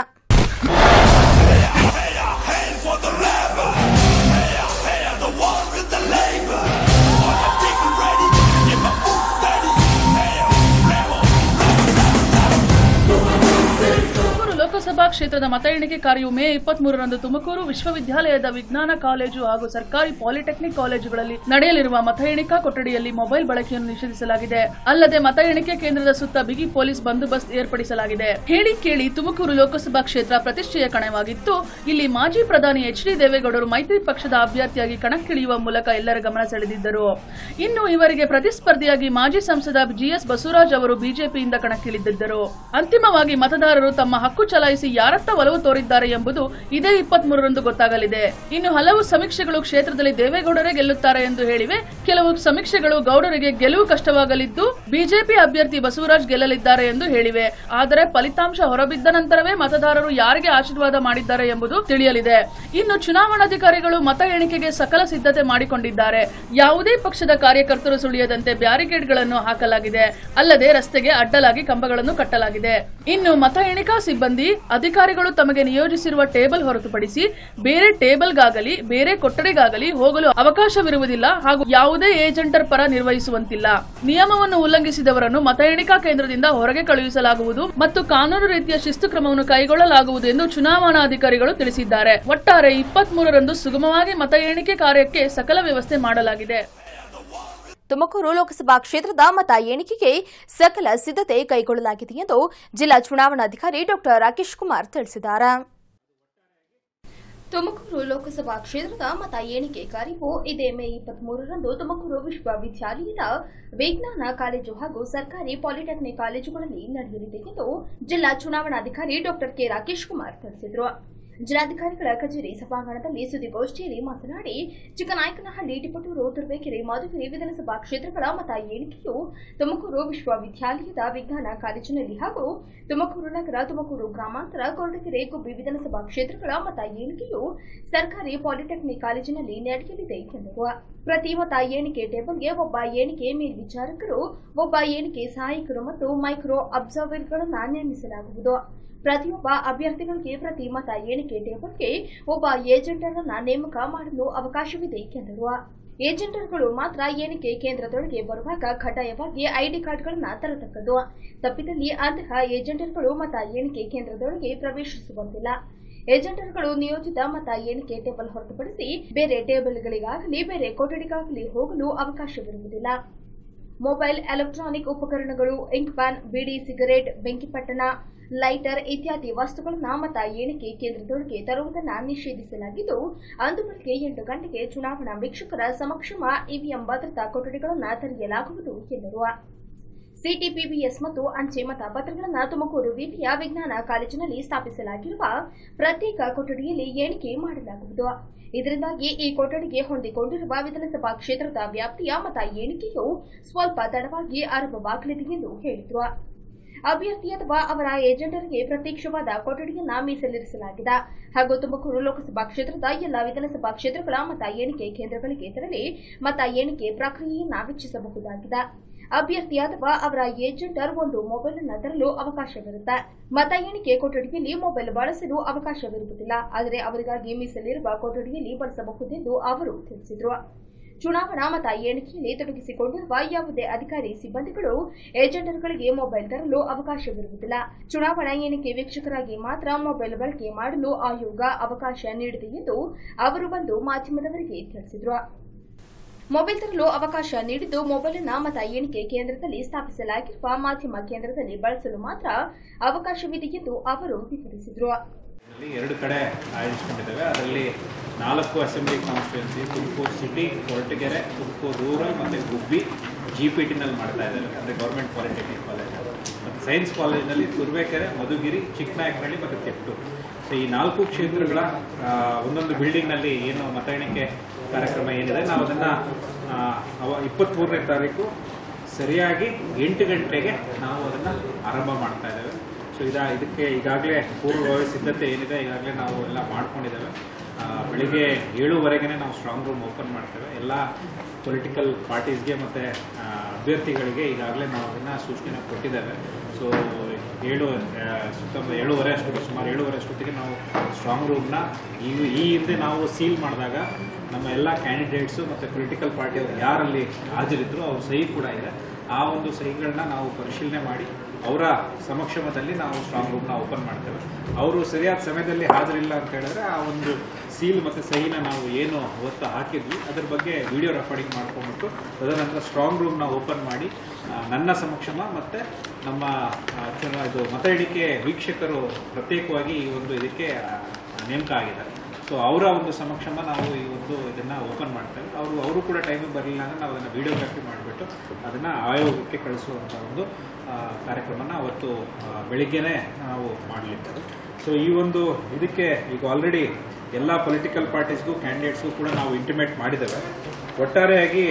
ತುಮಕೂರು ಲೋಕಸಭಾ ಕ್ಷೇತ್ರದ ಮತ ಎಣಿಕೆ ಕಾರ್ಯವು ಮೇ ಇಪ್ಪತ್ಮೂರರಂದು ತುಮಕೂರು ವಿಶ್ವವಿದ್ಯಾಲಯದ ವಿಜ್ಞಾನ ಕಾಲೇಜು ಹಾಗೂ ಸರ್ಕಾರಿ ಪಾಲಿಟೆಕ್ನಿಕ್ ಕಾಲೇಜುಗಳಲ್ಲಿ ನಡೆಯಲಿರುವ ಮತ ಎಣಿಕಾ ಕೊಠಡಿಯಲ್ಲಿ ಮೊಬೈಲ್ ಬಳಕೆಯನ್ನು ನಿಷೇಧಿಸಲಾಗಿದೆ. ಅಲ್ಲದೆ ಮತ ಎಣಿಕೆ ಕೇಂದ್ರದ ಸುತ್ತ ಬಿಗಿ ಪೊಲೀಸ್ ಬಂದೋಬಸ್ತ್ ಏರ್ಪಡಿಸಲಾಗಿದೆ. ಹೇಳಿ ಕೇಳಿ ತುಮಕೂರು ಲೋಕಸಭಾ ಕ್ಷೇತ್ರ ಪ್ರತಿಷ್ಠೆಯ ಕಣವಾಗಿತ್ತು. ಇಲ್ಲಿ ಮಾಜಿ ಪ್ರಧಾನಿ ಎಚ್ ಡಿ ದೇವೇಗೌಡರು ಮೈತ್ರಿ ಪಕ್ಷದ ಅಭ್ಯರ್ಥಿಯಾಗಿ ಕಣಕ್ಕಿಳಿಯುವ ಮೂಲಕ ಎಲ್ಲರ ಗಮನ ಸೆಳೆದಿದ್ದರು. ಇನ್ನು ಇವರಿಗೆ ಪ್ರತಿಸ್ಪರ್ಧಿಯಾಗಿ ಮಾಜಿ ಸಂಸದ ಜಿಎಸ್ ಬಸವರಾಜ್ ಅವರು ಬಿಜೆಪಿಯಿಂದ ಕಣಕ್ಕಿಳಿದಿದ್ದರು. ಅಂತಿಮವಾಗಿ ಮತದಾರರು ತಮ್ಮ ಹಕ್ಕು ಚಲಾಯಿಸಿ ಯಾರತ್ತ ಒಲವು ತೋರಿದ್ದಾರೆ ಎಂಬುದು ಇದೇ ಇಪ್ಪತ್ಮೂರರಂದು ಗೊತ್ತಾಗಲಿದೆ. ಇನ್ನು ಹಲವು ಸಮೀಕ್ಷೆಗಳು ಕ್ಷೇತ್ರದಲ್ಲಿ ದೇವೇಗೌಡರೇ ಗೆಲ್ಲುತ್ತಾರೆ ಎಂದು ಹೇಳಿವೆ. ಕೆಲವು ಸಮೀಕ್ಷೆಗಳು ಗೌಡರಿಗೆ ಗೆಲುವು ಕಷ್ಟವಾಗಲಿದ್ದು ಬಿಜೆಪಿ ಅಭ್ಯರ್ಥಿ ಬಸವರಾಜ್ ಗೆಲ್ಲಲಿದ್ದಾರೆ ಎಂದು ಹೇಳಿವೆ. ಆದರೆ ಫಲಿತಾಂಶ ಹೊರಬಿದ್ದ ನಂತರವೇ ಮತದಾರರು ಯಾರಿಗೆ ಆಶೀರ್ವಾದ ಮಾಡಿದ್ದಾರೆ ಎಂಬುದು ತಿಳಿಯಲಿದೆ. ಇನ್ನು ಚುನಾವಣಾಧಿಕಾರಿಗಳು ಮತ ಎಣಿಕೆಗೆ ಸಕಲ ಸಿದ್ಧತೆ ಮಾಡಿಕೊಂಡಿದ್ದಾರೆ. ಯಾವುದೇ ಪಕ್ಷದ ಕಾರ್ಯಕರ್ತರು ಸುಳಿಯದಂತೆ ಬ್ಯಾರಿಕೇಡ್ಗಳನ್ನು ಹಾಕಲಾಗಿದೆ. ಅಲ್ಲದೆ ರಸ್ತೆಗೆ ಅಡ್ಡಲಾಗಿ ಕಂಬಗಳನ್ನು ಕಟ್ಟಲಾಗಿದೆ. ಇನ್ನು ಮತ ಎಣಿಕಾ ಸಿಬ್ಬಂದಿ ಅಧಿಕಾರಿಗಳು ತಮಗೆ ನಿಯೋಜಿಸಿರುವ ಟೇಬಲ್ ಹೊರತುಪಡಿಸಿ ಬೇರೆ ಟೇಬಲ್ಗಾಗಲಿ ಬೇರೆ ಕೊಠಡಿಗಾಗಲಿ ಹೋಗಲು ಅವಕಾಶವಿರುವುದಿಲ್ಲ ಹಾಗೂ ಯಾವುದೇ ಏಜೆಂಟರ್ ಪರ ನಿರ್ವಹಿಸುವಂತಿಲ್ಲ. ನಿಯಮವನ್ನು ಉಲ್ಲಂಘಿಸಿದವರನ್ನು ಮತ ಎಣಿಕಾ ಕೇಂದ್ರದಿಂದ ಹೊರಗೆ ಕಳುಹಿಸಲಾಗುವುದು ಮತ್ತು ಕಾನೂನು ರೀತಿಯ ಶಿಸ್ತು ಕ್ರಮವನ್ನು ಕೈಗೊಳ್ಳಲಾಗುವುದು ಎಂದು ಚುನಾವಣಾಧಿಕಾರಿಗಳು ತಿಳಿಸಿದ್ದಾರೆ. ಒಟ್ಟಾರೆ ಇಪ್ಪತ್ಮೂರರಂದು ಸುಗಮವಾಗಿ ಮತ ಎಣಿಕೆ ಕಾರ್ಯಕ್ಕೆ ಸಕಲ ವ್ಯವಸ್ಥೆ ಮಾಡಲಾಗಿದೆ. ತುಮಕೂರು ಲೋಕಸಭಾ ಕ್ಷೇತ್ರದ ಮತ ಎಣಿಕೆಗೆ ಸಕಲ ಸಿದ್ಧತೆ ಕೈಗೊಳ್ಳಲಾಗಿದೆ ಎಂದು ಜಿಲ್ಲಾ ಚುನಾವಣಾಧಿಕಾರಿ ಡಾ ರಾಕೇಶ್ ಕುಮಾರ್ ತಿಳಿಸಿದ್ದಾರೆ. ತುಮಕೂರು ಲೋಕಸಭಾ ಕ್ಷೇತ್ರದ ಮತ ಎಣಿಕೆ ಕಾರ್ಯವು ಇದೇ ಮೇ ಇಪ್ಪತ್ಮೂರರಂದು ತುಮಕೂರು ವಿಶ್ವವಿದ್ಯಾಲಯದ ವಿಜ್ಞಾನ ಕಾಲೇಜು ಹಾಗೂ ಸರ್ಕಾರಿ ಪಾಲಿಟೆಕ್ನಿಕ್ ಕಾಲೇಜುಗಳಲ್ಲಿ ನಡೆಯಲಿದೆ ಎಂದು ಜಿಲ್ಲಾ ಚುನಾವಣಾಧಿಕಾರಿ ಡಾ ಕೆ ರಾಕೇಶ್ ಕುಮಾರ್ ತಿಳಿಸಿದರು. ಜಿಲ್ಲಾಧಿಕಾರಿಗಳ ಕಚೇರಿ ಸಭಾಂಗಣದಲ್ಲಿ ಸುದ್ದಿಗೋಷ್ಠಿಯಲ್ಲಿ ಮಾತನಾಡಿ ಚಿಕ್ಕನಾಯಕನಹಳ್ಳಿ, ಟಿಪಟೂರು, ತುರುವೇಕೆರೆ, ಮಧುಗಿರಿ ವಿಧಾನಸಭಾ ಕ್ಷೇತ್ರಗಳ ಮತ ಎಣಿಕೆಯು ತುಮಕೂರು ವಿಶ್ವವಿದ್ಯಾಲಯದ ವಿಜ್ಞಾನ ಕಾಲೇಜಿನಲ್ಲಿ ಹಾಗೂ ತುಮಕೂರು ನಗರ, ತುಮಕೂರು ಗ್ರಾಮಾಂತರ, ಕೊರಟಗೆರೆ, ಗುಬ್ಬಿ ವಿಧಾನಸಭಾ ಕ್ಷೇತ್ರಗಳ ಮತ ಎಣಿಕೆಯು ಸರ್ಕಾರಿ ಪಾಲಿಟೆಕ್ನಿಕ್ ಕಾಲೇಜಿನಲ್ಲಿ ನಡೆಯಲಿದೆ ಎಂದರು. ಪ್ರತಿ ಮತ ಎಣಿಕೆ ಟೇಬಲ್ಗೆ ಒಬ್ಬ ಎಣಿಕೆ ಮೇಲ್ವಿಚಾರಕರು, ಒಬ್ಬ ಎಣಿಕೆ ಸಹಾಯಕರು ಮತ್ತು ಮೈಕ್ರೋ ಅಬ್ಸರ್ವರ್ಗಳನ್ನು ನೇಮಿಸಲಾಗುವುದು. ಪ್ರತಿಯೊಬ್ಬ ಅಭ್ಯರ್ಥಿಗಳಿಗೆ ಪ್ರತಿ ಮತ ಎಣಿಕೆ ಟೇಬಲ್ಗೆ ಒಬ್ಬ ಏಜೆಂಟರನ್ನು ನೇಮಕ ಮಾಡಲು ಅವಕಾಶವಿದೆ ಎಂದರು. ಏಜೆಂಟರ್ಗಳು ಮಾತ್ರ ಎಣಿಕೆ ಕೇಂದ್ರದೊಳಗೆ ಬರುವಾಗ ಕಡ್ಡಾಯವಾಗಿ ಐಡಿ ಕಾರ್ಡ್ಗಳನ್ನು ತರತಕ್ಕದ್ದು. ತಪ್ಪಿದಲ್ಲಿ ಅಂತಹ ಏಜೆಂಟರ್ಗಳು ಮತ ಎಣಿಕೆ ಕೇಂದ್ರದೊಳಗೆ ಪ್ರವೇಶಿಸುವಂತಿಲ್ಲ. ಏಜೆಂಟರ್ಗಳು ನಿಯೋಜಿತ ಮತ ಎಣಿಕೆ ಟೇಬಲ್ ಹೊರತುಪಡಿಸಿ ಬೇರೆ ಟೇಬಲ್ಗಳಿಗಾಗಲಿ ಬೇರೆ ಕೊಠಡಿಗಾಗಲಿ ಹೋಗಲು ಅವಕಾಶವಿರುವುದಿಲ್ಲ. ಮೊಬೈಲ್, ಎಲೆಕ್ಟ್ರಾನಿಕ್ ಉಪಕರಣಗಳು, ಇಂಕ್ ಪ್ಯಾನ್, ಬೀಡಿ, ಸಿಗರೇಟ್, ಬೆಂಕಿಪಟ್ಟಣ, ಲೈಟರ್ ಇತ್ಯಾದಿ ವಸ್ತುಗಳನ್ನು ಮತ ಎಣಿಕೆ ಕೇಂದ್ರದೊಳಗೆ ತರುವುದನ್ನು ನಿಷೇಧಿಸಲಾಗಿದ್ದು, ಅಂದು ಬೆಳಗ್ಗೆ ಎಂಟು ಗಂಟೆಗೆ ಚುನಾವಣಾ ವೀಕ್ಷಕರ ಸಮಕ್ಷಮ ಇವಿಎಂ ಭದ್ರತಾ ಕೊಠಡಿಗಳನ್ನು ತೆರೆಯಲಾಗುವುದು ಎಂದರು. ಸಿಟಿಪಿಬಿಎಸ್ ಮತ್ತು ಅಂಚೆ ಮತಪತ್ರಗಳನ್ನು ತುಮಕೂರು ವಿವಿಯ ವಿಜ್ಞಾನ ಕಾಲೇಜಿನಲ್ಲಿ ಸ್ಥಾಪಿಸಲಾಗಿರುವ ಪ್ರತ್ಯೇಕ ಕೊಠಡಿಯಲ್ಲಿ ಎಣಿಕೆ ಮಾಡಲಾಗುವುದು. ಇದರಿಂದಾಗಿ ಈ ಕೊಠಡಿಗೆ ಹೊಂದಿಕೊಂಡಿರುವ ವಿಧಾನಸಭಾ ಕ್ಷೇತ್ರದ ವ್ಯಾಪ್ತಿಯ ಮತ ಎಣಿಕೆಯು ಸ್ವಲ್ಪ ತಡವಾಗಿ ಆರಂಭವಾಗಲಿದೆ ಎಂದು ಹೇಳಿದರು. ಅಭ್ಯರ್ಥಿ ಅಥವಾ ಅವರ ಏಜೆಂಟರಿಗೆ ಪ್ರತ್ಯಕ್ಷವಾದ ಕೊಠಡಿಯನ್ನ ಮೀಸಲಿರಿಸಲಾಗಿದೆ ಹಾಗೂ ತುಮಕೂರು ಲೋಕಸಭಾ ಕ್ಷೇತ್ರದ ಎಲ್ಲ ವಿಧಾನಸಭಾ ಕ್ಷೇತ್ರಗಳ ಮತ ಎಣಿಕೆ ಕೇಂದ್ರಗಳಿಗೆ ತೆರಳಿ ಮತ ಎಣಿಕೆ ಪ್ರಕ್ರಿಯೆಯನ್ನ ವೀಕ್ಷಿಸಬಹುದಾಗಿದೆ. ಅಭ್ಯರ್ಥಿ ಅಥವಾ ಅವರ ಏಜೆಂಟರ್ ಒಂದು ಮೊಬೈಲ್ ಅನ್ನು ತರಲು ಅವಕಾಶವಿರುತ್ತೆ. ಮತ ಎಣಿಕೆ ಕೊಠಡಿಯಲ್ಲಿ ಮೊಬೈಲ್ ಬಳಸಲು ಅವಕಾಶವಿರುವುದಿಲ್ಲ. ಆದರೆ ಅವರಿಗಾಗಿ ಮೀಸಲಿರುವ ಕೊಠಡಿಯಲ್ಲಿ ಬಳಸಬಹುದೆಂದು ಅವರು ತಿಳಿಸಿದರು. ಚುನಾವಣಾ ಮತ ಎಣಿಕೆಯಲ್ಲಿ ತೊಡಗಿಸಿಕೊಂಡಿರುವ ಯಾವುದೇ ಅಧಿಕಾರಿ, ಸಿಬ್ಬಂದಿಗಳು, ಏಜೆಂಟರ್ಗಳಿಗೆ ಮೊಬೈಲ್ ತರಲು ಅವಕಾಶವಿರುವುದಿಲ್ಲ. ಚುನಾವಣಾ ಎಣಿಕೆ ವೀಕ್ಷಕರಾಗಿ ಮಾತ್ರ ಮೊಬೈಲ್ ಬಳಕೆ ಮಾಡಲು ಆಯೋಗ ಅವಕಾಶ ನೀಡಿದೆ ಎಂದು ಅವರು ಬಂದು ಮಾಧ್ಯಮದವರಿಗೆ ತಿಳಿಸಿದರು. ಮೊಬೈಲ್ ತರಲು ಅವಕಾಶ ನೀಡಿದ್ದು, ಮೊಬೈಲ್ ಅನ್ನು ಮತ ಎಣಿಕೆ ಕೇಂದ್ರದಲ್ಲಿ ಸ್ಥಾಪಿಸಲಾಗಿರುವ ಮಾಧ್ಯಮ ಕೇಂದ್ರದಲ್ಲಿ ಬಳಸಲು ಮಾತ್ರ ಅವಕಾಶವಿದೆ ಎಂದು ಅವರು ವಿವರಿಸಿದರು. ಎರಡು ಕಡೆ ಆಯೋಜಿಸಿಕೊಂಡಿದ್ದೇವೆ. ಅದರಲ್ಲಿ ನಾಲ್ಕು assembly constituency, Tumakuru city, Koratagere, Tumakuru rural ಮತ್ತು ಗುಬ್ಬಿ ಜಿ ಪಿ ಟಿನಲ್ಲಿ ಮಾಡ್ತಾ ಇದ್ದೇವೆ, ಅಂದರೆ ಗೌರ್ಮೆಂಟ್ ಪಾಲಿಟೆಕ್ನಿಕ್ ಕಾಲೇಜ್. ಮತ್ತು ಸೈನ್ಸ್ ಕಾಲೇಜಿನಲ್ಲಿ ತುರುವೇಕೆರೆ, ಮಧುಗಿರಿ, ಚಿಕ್ಕನಾಯಕನಹಳ್ಳಿ ಮತ್ತು ತಿಪಟೂರು. ಸೊ ಈ ನಾಲ್ಕು ಕ್ಷೇತ್ರಗಳ ಒಂದೊಂದು ಬಿಲ್ಡಿಂಗ್ನಲ್ಲಿ ಏನು ಮತ ಎಣಿಕೆ ಕಾರ್ಯಕ್ರಮ ಏನಿದೆ, ನಾವು ಅದನ್ನು ಅವ ಇಪ್ಪತ್ತ್ಮೂರನೇ ತಾರೀಕು ಸರಿಯಾಗಿ ಎಂಟು ಗಂಟೆಗೆ ನಾವು ಅದನ್ನು ಆರಂಭ ಮಾಡ್ತಾ ಇದ್ದೇವೆ. ಸೊ ಇದಾ ಇದಕ್ಕೆ ಈಗಾಗಲೇ ಪೂರ್ವಭಾವಿ ಸಿದ್ಧತೆ ಏನಿದೆ ಈಗಾಗಲೇ ನಾವು ಎಲ್ಲ ಮಾಡ್ಕೊಂಡಿದ್ದೇವೆ. ಬೆಳಿಗ್ಗೆ ಏಳುವರೆಗೆ ನಾವು ಸ್ಟ್ರಾಂಗ್ ರೂಮ್ ಓಪನ್ ಮಾಡ್ತೇವೆ. ಎಲ್ಲ ಪೊಲಿಟಿಕಲ್ ಪಾರ್ಟೀಸ್ಗೆ ಮತ್ತು ಅಭ್ಯರ್ಥಿಗಳಿಗೆ ಈಗಾಗಲೇ ನಾವು ಅದನ್ನು ಸೂಚನೆ ಕೊಟ್ಟಿದ್ದೇವೆ. ಸೊ ಏಳು ಸುತ್ತಮುತ್ತ ಏಳುವರೆ ಅಷ್ಟೊತ್ತಿಗೆ ಸುಮಾರು ಏಳುವರೆ ಅಷ್ಟೊತ್ತಿಗೆ ನಾವು ಸ್ಟ್ರಾಂಗ್ ರೂಮ್ನ ಈ ಈ ಹಿಂದೆ ನಾವು ಸೀಲ್ ಮಾಡಿದಾಗ ನಮ್ಮ ಎಲ್ಲ ಕ್ಯಾಂಡಿಡೇಟ್ಸು ಮತ್ತು ಪೊಲಿಟಿಕಲ್ ಪಾರ್ಟಿಯವರು ಯಾರಲ್ಲಿ ಹಾಜರಿದ್ದರು ಅವ್ರ ಸಹಿ ಕೂಡ ಇದೆ. ಆ ಒಂದು ಸಹಿಗಳನ್ನ ನಾವು ಪರಿಶೀಲನೆ ಮಾಡಿ ಅವರ ಸಮಕ್ಷಮದಲ್ಲಿ ನಾವು ಸ್ಟ್ರಾಂಗ್ ರೂಮ್ನ ಓಪನ್ ಮಾಡ್ತೇವೆ. ಅವರು ಸರಿಯಾದ ಸಮಯದಲ್ಲಿ ಹಾಜರಿಲ್ಲ ಅಂತ ಹೇಳಿದ್ರೆ ಆ ಒಂದು ಸೀಲ್ ಮತ್ತು ಸಹಿನ ನಾವು ಏನು ಅವತ್ತು ಹಾಕಿದ್ವಿ ಅದ್ರ ಬಗ್ಗೆ ವಿಡಿಯೋ ರೆಕಾರ್ಡಿಂಗ್ ಮಾಡ್ಕೊಂಡ್ಬಿಟ್ಟು ತದನಂತರ ಸ್ಟ್ರಾಂಗ್ ರೂಮ್ನ ಓಪನ್ ಮಾಡಿ ನನ್ನ ಸಮಕ್ಷಮ ಮತ್ತು ನಮ್ಮ ಇದು ಮತ ಎಣಿಕೆ ವೀಕ್ಷಕರು ಪ್ರತ್ಯೇಕವಾಗಿ ಈ ಒಂದು ಇದಕ್ಕೆ ನೇಮಕ ಆಗಿದ್ದಾರೆ. ಸೊ ಅವರ ಒಂದು ಸಮಕ್ಷಮ ನಾವು ಈ ಒಂದು ಇದನ್ನು ಓಪನ್ ಮಾಡ್ತೇವೆ. ಅವರು ಅವರು ಕೂಡ ಟೈಮಿಗೆ ಬರಲಿಲ್ಲ ಅಂದರೆ ನಾವು ಅದನ್ನು ವಿಡಿಯೋಗ್ರಫಿ ಮಾಡಿಬಿಟ್ಟು ಅದನ್ನು ಆಯೋಗಕ್ಕೆ ಕಳಿಸುವಂಥ ಒಂದು ಕಾರ್ಯಕ್ರಮನ ಅವತ್ತು ಬೆಳಿಗ್ಗೆನೇ ನಾವು ಮಾಡಲಿದ್ದೇವೆ. ಸೊ ಈ ಒಂದು ಇದಕ್ಕೆ ಈಗ ಆಲ್ರೆಡಿ ಎಲ್ಲ ಪೊಲಿಟಿಕಲ್ ಪಾರ್ಟೀಸ್ಗೂ ಕ್ಯಾಂಡಿಡೇಟ್ಸ್ಗೂ ಕೂಡ ನಾವು ಇಂಟಿಮೇಟ್ ಮಾಡಿದ್ದೇವೆ. ಒಟ್ಟಾರೆಯಾಗಿ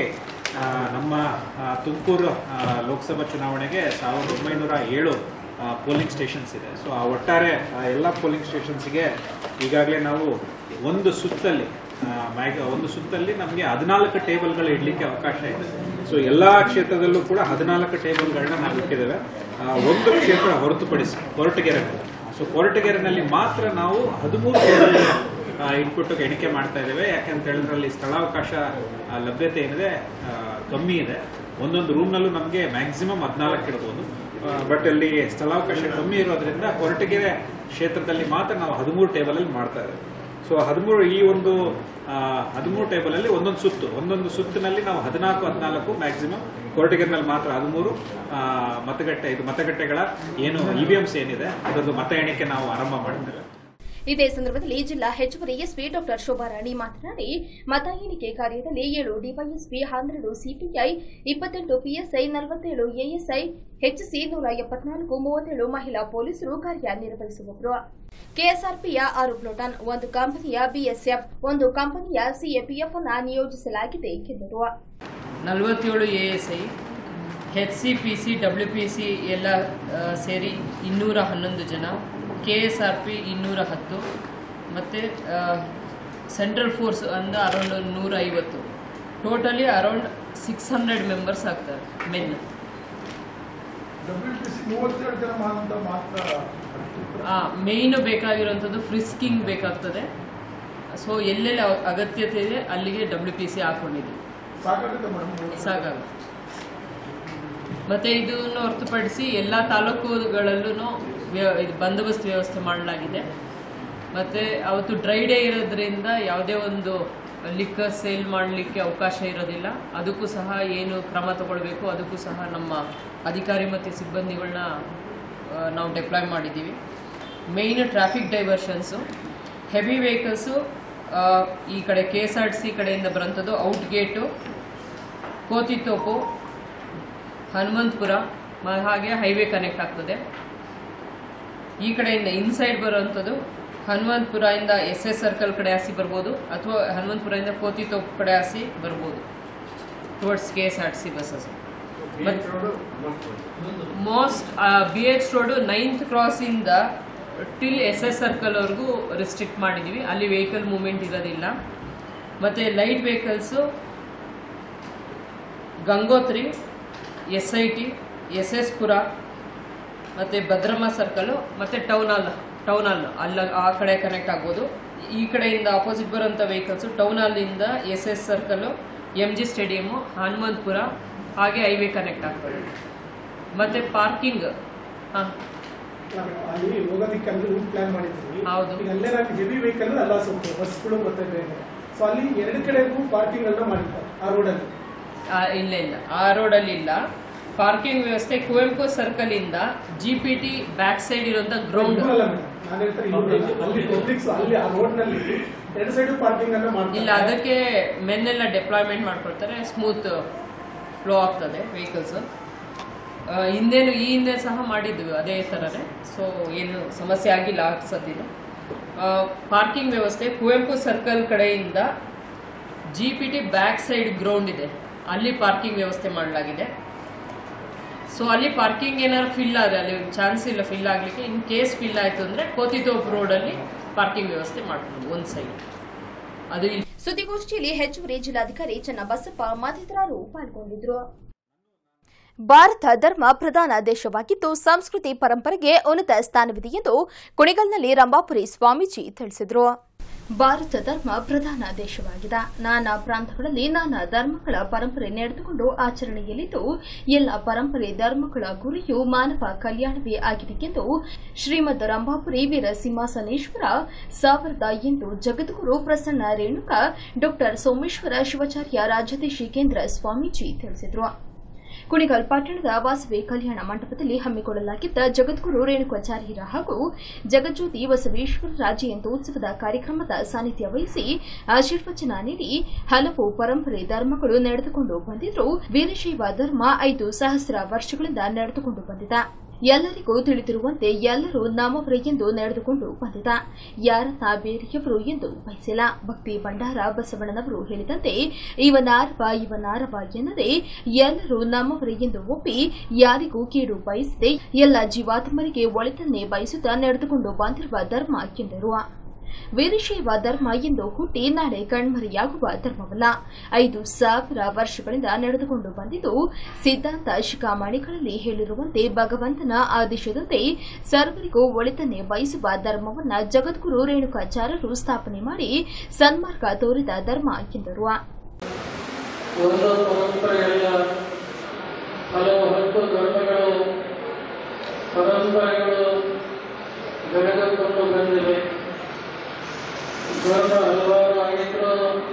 ನಮ್ಮ ತುಮಕೂರು ಲೋಕಸಭಾ ಚುನಾವಣೆಗೆ ಸಾವಿರದ ಒಂಬೈನೂರ ಏಳು ಪೋಲಿಂಗ್ ಸ್ಟೇಷನ್ಸ್ ಇದೆ. ಸೊ ಆ ಒಟ್ಟಾರೆ ಎಲ್ಲ ಪೋಲಿಂಗ್ ಸ್ಟೇಷನ್ಸ್ಗೆ ಈಗಾಗಲೇ ನಾವು ಒಂದು ಸುತ್ತಲ್ಲಿ ಮ್ಯಾಗ ಒಂದು ಸುತ್ತಲ್ಲಿ ನಮಗೆ ಹದಿನಾಲ್ಕು ಟೇಬಲ್ಗಳು ಇಡಲಿಕ್ಕೆ ಅವಕಾಶ ಇದೆ. ಸೊ ಎಲ್ಲ ಕ್ಷೇತ್ರದಲ್ಲೂ ಕೂಡ ಹದಿನಾಲ್ಕು ಟೇಬಲ್ಗಳನ್ನ ನಾವು ಇಟ್ಟಿದ್ದೇವೆ. ಒಂದು ಕ್ಷೇತ್ರ ಹೊರತುಪಡಿಸಿ ಕೊರಟಗೆರೆ. ಸೊ ಕೊರಟಗೆರೆನಲ್ಲಿ ಮಾತ್ರ ನಾವು ಹದಿಮೂರು ಟೇಬಲ್ ಇಟ್ಬಿಟ್ಟು ಎಣಿಕೆ ಮಾಡ್ತಾ ಇದ್ದೇವೆ. ಯಾಕೆಂತ ಹೇಳಿದ್ರೆ ಅಲ್ಲಿ ಸ್ಥಳಾವಕಾಶ ಲಭ್ಯತೆ ಏನಿದೆ ಕಮ್ಮಿ ಇದೆ. ಒಂದೊಂದು ರೂಮ್ನಲ್ಲೂ ನಮಗೆ ಮ್ಯಾಕ್ಸಿಮಮ್ ಹದಿನಾಲ್ಕು ಇಡ್ಬೋದು. ಬಟ್ ಅಲ್ಲಿ ಸ್ಥಳಾವಕಾಶ ಕಮ್ಮಿ ಇರೋದ್ರಿಂದ ಕೊರಟಗೆರೆ ಕ್ಷೇತ್ರದಲ್ಲಿ ಮಾತ್ರ ನಾವು ಹದಿಮೂರು ಟೇಬಲಲ್ಲಿ ಮಾಡ್ತಾ ಇದ್ದೇವೆ. ಸೊ ಹದಿಮೂರು ಈ ಒಂದು ಹದಿಮೂರು ಟೇಬಲಲ್ಲಿ ಒಂದೊಂದು ಸುತ್ತು ಒಂದೊಂದು ಸುತ್ತಿನಲ್ಲಿ ನಾವು ಹದಿನಾಲ್ಕು ಹದಿನಾಲ್ಕು ಮ್ಯಾಕ್ಸಿಮಮ್ ಕೊರಟಗೆರೆನಲ್ಲಿ ಮಾತ್ರ ಹದಿಮೂರು ಮತಗಟ್ಟೆ ಇದು ಮತಗಟ್ಟೆಗಳ ಏನು ಇವಿಎಂಸ್ ಏನಿದೆ ಅದೊಂದು ಮತ ಎಣಿಕೆ ನಾವು ಆರಂಭ ಮಾಡಿದ್ದೇವೆ. ಇದೇ ಸಂದರ್ಭದಲ್ಲಿ ಜಿಲ್ಲಾ ಹೆಚ್ಚುವರಿ ಎಸ್ಪಿ ಡಾಕ್ಟರ್ ಶೋಭಾರಾಣಿ ಮಾತನಾಡಿ ಮತ ಎಣಿಕೆ ಕಾರ್ಯದಲ್ಲಿ ಏಳು ಡಿವೈಎಸ್ಪಿ, ಹನ್ನೆರಡು ಸಿಪಿಐ, ಇಪ್ಪತ್ತೆಂಟು ಪಿಎಸ್ಐ, ನಲವತ್ತೇಳು ಎಎಸ್ಐ, ಎಚ್ಸಿ ನೂರ ಎಪ್ಪತ್ನಾಲ್ಕು, ಮೂವತ್ತೇಳು ಮಹಿಳಾ ಪೊಲೀಸರು ಕಾರ್ಯನಿರ್ವಹಿಸುವವರು. ಕೆಎಸ್ಆರ್ಪಿಯ ಆರು ಪ್ಲೋಟಾನ್, ಒಂದು ಕಂಪನಿಯ ಬಿಎಸ್ಎಫ್, ಒಂದು ಕಂಪನಿಯ ಸಿಎಪಿಎಫ್ ಅನ್ನು ನಿಯೋಜಿಸಲಾಗಿದೆ ಎಂದರು. ನಲವತ್ತೇಳು ಎಎಸ್ಐ, ಎಚ್ಸಿಪಿಸಿ, ಡಬ್ಲ್ಯೂಪಿಸಿ ಎಲ್ಲ ಸೇರಿ ಇನ್ನೂರ ಹನ್ನೊಂದು ಜನ, ಕೆಎಸ್ಆರ್ಪಿ ಇನ್ನೂರ ಹತ್ತು ಮತ್ತು ಸೆಂಟ್ರಲ್ ಫೋರ್ಸ್ ಅಂದ ಅರೌಂಡ್ ನೂರ ಐವತ್ತು, totally around six hundred members ಆಗ್ತಾರೆ ಮೆನ್. ಮೇಯ್ನು ಬೇಕಾಗಿರುವಂಥದ್ದು ಫ್ರಿಸ್ಕಿಂಗ್ ಬೇಕಾಗ್ತದೆ. ಸೊ ಎಲ್ಲೆಲ್ಲಿ ಅಗತ್ಯತೆ ಇದೆ ಅಲ್ಲಿಗೆ ಡಬ್ಲ್ಯೂ ಪಿ ಸಿ ಹಾಕೊಂಡಿದ್ದೀವಿ, ಸಾಕಾಗುತ್ತೆ. ಮತ್ತು ಇದನ್ನು ಹೊರತುಪಡಿಸಿ ಎಲ್ಲ ತಾಲೂಕುಗಳಲ್ಲೂ ಇದು ಬಂದೋಬಸ್ತ್ ವ್ಯವಸ್ಥೆ ಮಾಡಲಾಗಿದೆ. ಮತ್ತು ಅವತ್ತು ಡ್ರೈ ಡೇ ಇರೋದ್ರಿಂದ ಯಾವುದೇ ಒಂದು ಲಿಕ್ಕರ್ ಸೇಲ್ ಮಾಡಲಿಕ್ಕೆ ಅವಕಾಶ ಇರೋದಿಲ್ಲ. ಅದಕ್ಕೂ ಸಹ ಏನು ಕ್ರಮ ತಗೊಳ್ಬೇಕು ಅದಕ್ಕೂ ಸಹ ನಮ್ಮ ಅಧಿಕಾರಿ ಮತ್ತು ಸಿಬ್ಬಂದಿಗಳನ್ನ ನಾವು ಡೆಪ್ಲಾಯ್ ಮಾಡಿದ್ದೀವಿ. Main traffic diversions, heavy vehicles ಈ ಕಡೆ K S R T C ಕಡೆಯಿಂದ ಬರೋಂಥದ್ದು ಔಟ್ ಗೇಟು, ಕೋತಿತೋಪು, ಹನುಮಂತಪುರ, ಹಾಗೆ ಹೈವೇ ಕನೆಕ್ಟ್ ಆಗ್ತದೆ. ಈ ಕಡೆಯಿಂದ ಇನ್ಸೈಡ್ ಬರುವಂಥದ್ದು ಹನುಮಂತಪುರದಿಂದ ಎಸ್ ಎಸ್ ಸರ್ಕಲ್ ಕಡೆ ಹಾಸಿ ಬರ್ಬೋದು, ಅಥವಾ ಹನುಮಂತಪುರದಿಂದ ಕೋತಿತೋಪ್ ಕಡೆ ಹಾಸಿ ಬರ್ಬೋದು towards K S R T C buses. Most B H road ninth ಕ್ರಾಸಿಂದ ಟಿಲ್ ಎಸ್ ಎಸ್ ಸರ್ಕಲ್ವರೆಗೂ ರಿಸ್ಟ್ರಿಕ್ಟ್ ಮಾಡಿದ್ದೀವಿ, ಅಲ್ಲಿ ವೆಹಿಕಲ್ ಮೂವ್ಮೆಂಟ್ ಇರೋದಿಲ್ಲ. ಮತ್ತು light vehicles Gangotri, S I T, S S Pura ಮತ್ತು ಭದ್ರಮ್ಮ ಸರ್ಕಲು ಮತ್ತು ಟೌನ್ ಹಾಲ್ ಟೌನ್ ಹಾಲ್ ಅಲ್ಲ ಆ ಕಡೆ ಕನೆಕ್ಟ್ ಆಗ್ಬೋದು. ಈ ಕಡೆಯಿಂದ ಆಪೋಸಿಟ್ ಬರೋಂಥ ವೆಹಿಕಲ್ಸು ಟೌನ್ ಹಾಲಿಂದ S S circle, M G stadium, Hanumanthapura ಹಾಗೆ ಹೈವೇ ಕನೆಕ್ಟ್ ಆಗ್ತದೆ. ಮತ್ತು ಪಾರ್ಕಿಂಗ್ ಹಾಂ ಹೌದು ಇಲ್ಲ ಇಲ್ಲ ಆ ರೋಡಲ್ಲಿ ಇಲ್ಲ. ಪಾರ್ಕಿಂಗ್ ವ್ಯವಸ್ಥೆ ಕುವೆಂಪು ಸರ್ಕಲ್ ಇಂದ G P T back side ಇರುವಂತ ಗ್ರೌಂಡ್ ಇಲ್ಲ, ಅದಕ್ಕೆ ಮೆನ್ನೆಲ್ಲ ಡೆಪ್ಲಾಯ್ಮೆಂಟ್ ಮಾಡ್ಕೊಳ್ತಾರೆ, ಸ್ಮೂತ್ ಫ್ಲೋ ಆಗ್ತದೆ ವೆಹಿಕಲ್ಸ್. ಹಿಂದೇನು ಈ ಹಿಂದೆ ಸಹ ಮಾಡಿದ್ವಿ ಅದೇ ಥರನೇ, ಸೊ ಏನು ಸಮಸ್ಯೆ ಆಗಿಲ್ಲ ಸದ್ಯದ. ಪಾರ್ಕಿಂಗ್ ವ್ಯವಸ್ಥೆ ಕುವೆಂಪು ಸರ್ಕಲ್ ಕಡೆಯಿಂದ G P T back side ground ಇದೆ, ಅಲ್ಲಿ ಪಾರ್ಕಿಂಗ್ ವ್ಯವಸ್ಥೆ ಮಾಡಲಾಗಿದೆ. ಸೊ ಅಲ್ಲಿ ಪಾರ್ಕಿಂಗ್ ಏನಾದ್ರು ಫಿಲ್ ಆದರೆ ಅಲ್ಲಿ ಚಾನ್ಸ್ ಇಲ್ಲ ಫಿಲ್ ಆಗಲಿಕ್ಕೆ. ಇನ್ ಕೇಸ್ ಫಿಲ್ ಆಯಿತು ಅಂದರೆ ಕೋತಿತೋಪ್ ರೋಡಲ್ಲಿ ಪಾರ್ಕಿಂಗ್ ವ್ಯವಸ್ಥೆ ಮಾಡ್ಬೋದು ಒಂದು ಸೈಡ್. ಅದು ಸುದ್ದಿಗೋಷ್ಠಿಯಲ್ಲಿ ಹೆಚ್ಚುವರಿ ಜಿಲ್ಲಾಧಿಕಾರಿ ಚನ್ನಬಸಪ್ಪ ಮತ್ತಿತರರು ಪಾಲ್ಗೊಂಡಿದ್ದರು. ಭಾರತ ಧರ್ಮ ಪ್ರಧಾನ ದೇಶವಾಗಿದ್ದು ಸಂಸ್ಕೃತಿ ಪರಂಪರೆಗೆ ಉನ್ನತ ಸ್ಥಾನವಿದೆ ಎಂದು ಕುಣಿಗಲ್ನಲ್ಲಿ ರಂಭಾಪುರಿ ಸ್ವಾಮೀಜಿ ತಿಳಿಸಿದರು. ಭಾರತ ಧರ್ಮ ಪ್ರಧಾನ ದೇಶವಾಗಿದೆ. ನಾನಾ ಪ್ರಾಂತಗಳಲ್ಲಿ ನಾನಾ ಧರ್ಮಗಳ ಪರಂಪರೆ ನಡೆದುಕೊಂಡು ಆಚರಣೆಯಲ್ಲಿದ್ದು ಎಲ್ಲ ಪರಂಪರೆ ಧರ್ಮಗಳ ಗುರಿಯು ಮಾನವ ಕಲ್ಯಾಣವೇ ಆಗಿದೆ ಎಂದು ಶ್ರೀಮದ್ ರಂಭಾಪುರಿ ವೀರಸಿಂಹಾಸನೇಶ್ವರ ಸಾವಿರದ ಎಂಟು ಜಗದ್ಗುರು ಪ್ರಸನ್ನ ರೇಣುಕ ಡಾ ಸೋಮೇಶ್ವರ ಶಿವಾಚಾರ್ಯ ರಾಜದೇಶಿ ಕೇಂದ್ರ ಸ್ವಾಮೀಜಿ ತಿಳಿಸಿದರು. ಕುಣಿಗಲ್ ಪಟ್ಟಣದ ವಾಸವಿ ಕಲ್ಯಾಣ ಮಂಟಪದಲ್ಲಿ ಹಮ್ಮಿಕೊಳ್ಳಲಾಗಿದ್ದ ಜಗದ್ಗುರು ರೇಣುಕಾಚಾರ್ಯರ ಹಾಗೂ ಜಗಜ್ಯೋತಿ ಬಸವೇಶ್ವರರ ಜಯಂತ್ಯೋತ್ಸವದ ಕಾರ್ಯಕ್ರಮದ ಸಾನ್ನಿಧ್ಯ ವಹಿಸಿ ಆಶೀರ್ವಚನ ನೀಡಿ ಹಲವು ಪರಂಪರೆ ಧರ್ಮಗಳು ನಡೆದುಕೊಂಡು ಬಂದಿದ್ದರೂ ವೀರಶೈವ ಧರ್ಮ ಐದು ಸಹಸ್ರ ವರ್ಷಗಳಿಂದ ನಡೆದುಕೊಂಡು ಬಂದಿದೆ. ಎಲ್ಲರಿಗೂ ತಿಳಿದಿರುವಂತೆ ಎಲ್ಲರೂ ನಮ್ಮವರೇ ಎಂದು ನಡೆದುಕೊಂಡು ಬಂದಿದೆ. ಯಾರನ್ನ ಬೇರೆಯವರು ಎಂದು ಬಯಸಿಲ್ಲ. ಭಕ್ತಿ ಭಂಡಾರ ಬಸವಣ್ಣನವರು ಹೇಳಿದಂತೆ ಇವನಾರವ ಇವನಾರವ ಎನ್ನದೆ ಎಲ್ಲರೂ ನಮ್ಮವರೇ ಎಂದು ಒಪ್ಪಿ ಯಾರಿಗೂ ಕೀಡು ಬಯಸದೆ ಎಲ್ಲ ಜೀವಾತ್ಮರಿಗೆ ಒಳಿತನ್ನೇ ಬಯಸುತ್ತಾ ನಡೆದುಕೊಂಡು ಬಂದಿರುವ ಧರ್ಮ ಎಂದರು. ವೀರಶೈವ ಧರ್ಮ ಎಂದು ಹುಟ್ಟಿ ನಾಳೆ ಕಣ್ಮರೆಯಾಗುವ ಧರ್ಮವಲ್ಲ. ಐದು ಸಾವಿರ ವರ್ಷಗಳಿಂದ ನಡೆದುಕೊಂಡು ಬಂದಿದ್ದು ಸಿದ್ಧಾಂತ ಶಿಖಾಮಣಿಗಳಲ್ಲಿ ಹೇಳಿರುವಂತೆ ಭಗವಂತನ ಆದೇಶದಂತೆ ಸರ್ವರಿಗೂ ಒಳಿತನ್ನೇ ಬಯಸುವ ಧರ್ಮವನ್ನ ಜಗದ್ಗುರು ರೇಣುಕಾಚಾರ್ಯರು ಸ್ಥಾಪನೆ ಮಾಡಿ ಸನ್ಮಾರ್ಗ ತೋರಿದ ಧರ್ಮ ಎಂದರು. ಧರ್ಮ ಹಲವಾರು ಆಗಿದ್ದು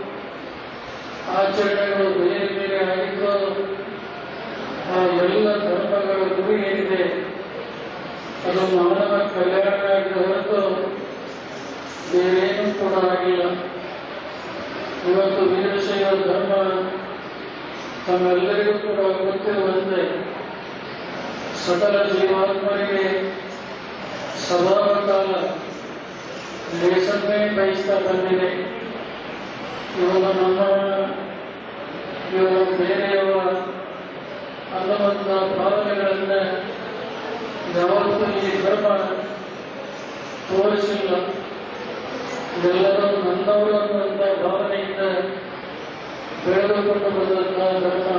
ಆಚರಣೆಗಳು ಬೇರೆ ಬೇರೆ ಆಗಿದ್ದು ಆ ಎಲ್ಲ ಧರ್ಮಗಳ ಗುರಿ ಏನಿದೆ ಅದು ಮಾನವ ಕಲ್ಯಾಣ ಆಗಿದೆ ಹೊರತು ಬೇರೇನೂ ಕೂಡ ಆಗಿಲ್ಲ. ಇವತ್ತು ವೀರಶೈವ ಧರ್ಮ ತಮ್ಮೆಲ್ಲರಿಗೂ ಕೂಡ ಗೊತ್ತಿರುವಂತೆ ಸಕಲ ಜೀವಾತ್ಮರಿಗೆ ಸದಾಕಾಲ ಲೇಸನ್ನೇ ಬಯಸ್ತಾ ಬಂದಿದೆ. ಇವಾಗ ನಮ್ಮ ಇವಾಗ ಬೇರೆಯವರ ಅನ್ನುವಂಥ ಭಾವನೆಗಳನ್ನ ಯಾವತ್ತೂ ಈ ಧರ್ಮ ತೋರಿಸಿಲ್ಲ. ಎಲ್ಲರೂ ನನ್ನವರು ಅನ್ನುವಂಥ ಭಾವನೆಯಿಂದ ಬೆಳೆದುಕೊಂಡು ಬಂದಂತಹ ಧರ್ಮ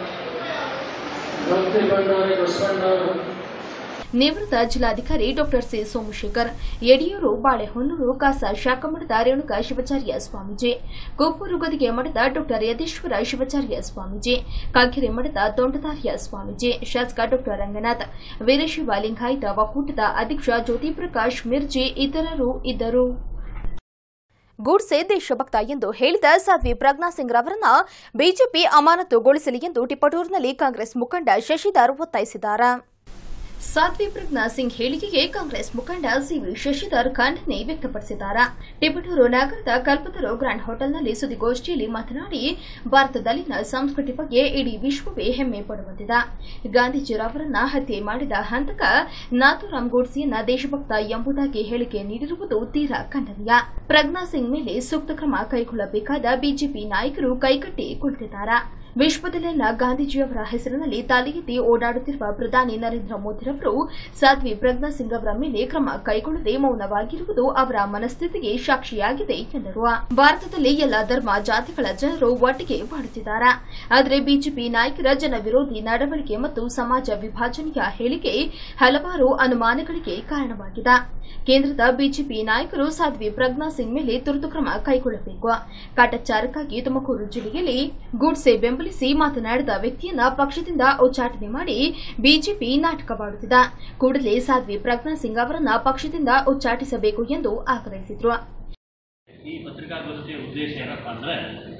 ಭಕ್ತಿ ಭಂಡಾರಿ ಬಸವಣ್ಣವರು. ನಿವೃತ್ತ ಜಿಲ್ಲಾಧಿಕಾರಿ ಡಾ ಸಿ ಸೋಮಶೇಖರ್, ಯಡಿಯೂರು ಬಾಳೆಹೊನ್ನೂರು ಕಾಸ ಶಾಖಮಠದ ರೇಣುಕಾ ಶಿವಾಚಾರ್ಯ ಸ್ವಾಮೀಜಿ, ಕೊಪ್ಪೂರು ಗದಿಗೆ ಮಠದ ಡಾ ಯದೇಶ್ವರ ಶಿವಾಚಾರ್ಯ ಸ್ವಾಮೀಜಿ, ಕಾಗೆರೆ ಮಠದ ತೋಂಟದಾರ್ಯ ಸ್ವಾಮೀಜಿ, ಶಾಸಕ ಡಾ ರಂಗನಾಥ್, ವೀರಶೈವ ಲಿಂಗಾಯತ ಒಕ್ಕೂಟದ ಅಧ್ಯಕ್ಷ ಜ್ಯೋತಿ ಪ್ರಕಾಶ್ ಮಿರ್ಜಿ ಇತರರು ಇದ್ದರು. ಗೂಡ್ಸೆ ದೇಶಭಕ್ತ ಎಂದು ಹೇಳಿದ ಸಾಧ್ವಿ ಪ್ರಜ್ಞಾ ಸಿಂಗ್ ರವರನ್ನ ಬಿಜೆಪಿ ಅಮಾನತುಗೊಳಿಸಲಿ ಎಂದು ಟಿಪಟೂರಿನಲ್ಲಿ ಕಾಂಗ್ರೆಸ್ ಮುಖಂಡ ಶಶಿಧರ್ ಒತ್ತಾಯಿಸಿದ್ದಾರೆ. ಸಾಧ್ವಿ ಪ್ರಜ್ಞಾ ಸಿಂಗ್ ಹೇಳಿಕೆಗೆ ಕಾಂಗ್ರೆಸ್ ಮುಖಂಡ ಸಿವಿ ಶಶಿಧರ್ ಖಂಡನೆ ವ್ಯಕ್ತಪಡಿಸಿದ್ದಾರೆ. ಟಿಪಟೂರು ನಗರದ ಕಲ್ಪತರು ಗ್ರ್ಯಾಂಡ್ ಹೋಟೆಲ್ನಲ್ಲಿ ಸುದ್ದಿಗೋಷ್ಠಿಯಲ್ಲಿ ಮಾತನಾಡಿ, ಭಾರತದಲ್ಲಿನ ಸಂಸ್ಕೃತಿ ಬಗ್ಗೆ ಇಡೀ ವಿಶ್ವವೇ ಹೆಮ್ಮೆ ಪಡುವಂತಿದೆ. ಗಾಂಧೀಜಿರವರನ್ನ ಹತ್ಯೆ ಮಾಡಿದ ಹಂತಕ ನಾಥೂರಾಮ್ ಗೋಡ್ಸೆಯನ್ನ ದೇಶಭಕ್ತ ಎಂಬುದಾಗಿ ಹೇಳಿಕೆ ನೀಡಿರುವುದು ತೀರಾ ಖಂಡನೀಯ. ಪ್ರಜ್ಞಾ ಸಿಂಗ್ ಮೇಲೆ ಸೂಕ್ತ ಕ್ರಮ ಕೈಗೊಳ್ಳಬೇಕಾದ ಬಿಜೆಪಿ ನಾಯಕರು ಕೈಕಟ್ಟಿ ಕುಳಿತಿದ್ದಾರೆ. ವಿಶ್ವದಲ್ಲೆಲ್ಲ ಗಾಂಧೀಜಿಯವರ ಹೆಸರಿನಲ್ಲಿ ತಲೆ ಎತ್ತಿ ಓಡಾಡುತ್ತಿರುವ ಪ್ರಧಾನಿ ನರೇಂದ್ರ ಮೋದಿರವರು ಸಾಧ್ವಿ ಪ್ರಜ್ಞಾ ಸಿಂಗ್ ಅವರ ಮೇಲೆ ಕ್ರಮ ಕೈಗೊಳ್ಳದೆ ಮೌನವಾಗಿರುವುದು ಅವರ ಮನಸ್ಥಿತಿಗೆ ಸಾಕ್ಷಿಯಾಗಿದೆ ಎಂದರು. ಭಾರತದಲ್ಲಿ ಎಲ್ಲ ಧರ್ಮ ಜಾತಿಗಳ ಜನರು ಒಟ್ಟಿಗೆ ಬಾಳುತ್ತಿದ್ದಾರೆ. ಆದರೆ ಬಿಜೆಪಿ ನಾಯಕರ ಜನ ವಿರೋಧಿ ನಡವಳಿಕೆ ಮತ್ತು ಸಮಾಜ ವಿಭಜನೆಯ ಹೇಳಿಕೆ ಹಲವಾರು ಅನುಮಾನಗಳಿಗೆ ಕಾರಣವಾಗಿದೆ. ಕೇಂದ್ರದ ಬಿಜೆಪಿ ನಾಯಕರು ಸಾಧ್ವಿ ಪ್ರಜ್ಞಾ ಸಿಂಗ್ ಮೇಲೆ ತುರ್ತು ಕ್ರಮ ಕೈಗೊಳ್ಳಬೇಕು. ಕಾಟಾಚಾರಕ್ಕಾಗಿ ತುಮಕೂರು ಜಿಲ್ಲೆಯಲ್ಲಿ ಗೂಡ್ಸೆ ಬೆಂಬಲಿಸಿ ಮಾತನಾಡಿದ ವ್ಯಕ್ತಿಯನ್ನ ಪಕ್ಷದಿಂದ ಉಚ್ಚಾಟನೆ ಮಾಡಿ ಬಿಜೆಪಿ ನಾಟಕವಾಡುತ್ತಿದೆ. ಕೂಡಲೇ ಸಾಧ್ವಿ ಪ್ರಜ್ಞಾ ಸಿಂಗ್ ಅವರನ್ನ ಪಕ್ಷದಿಂದ ಉಚ್ಚಾಟಿಸಬೇಕು ಎಂದು ಆಗ್ರಹಿಸಿದರು. ಈ ಪತ್ರಿಕಾಗೋಷ್ಠಿಯ ಉದ್ದೇಶ ಏನಪ್ಪಾ ಅಂದ್ರೆ,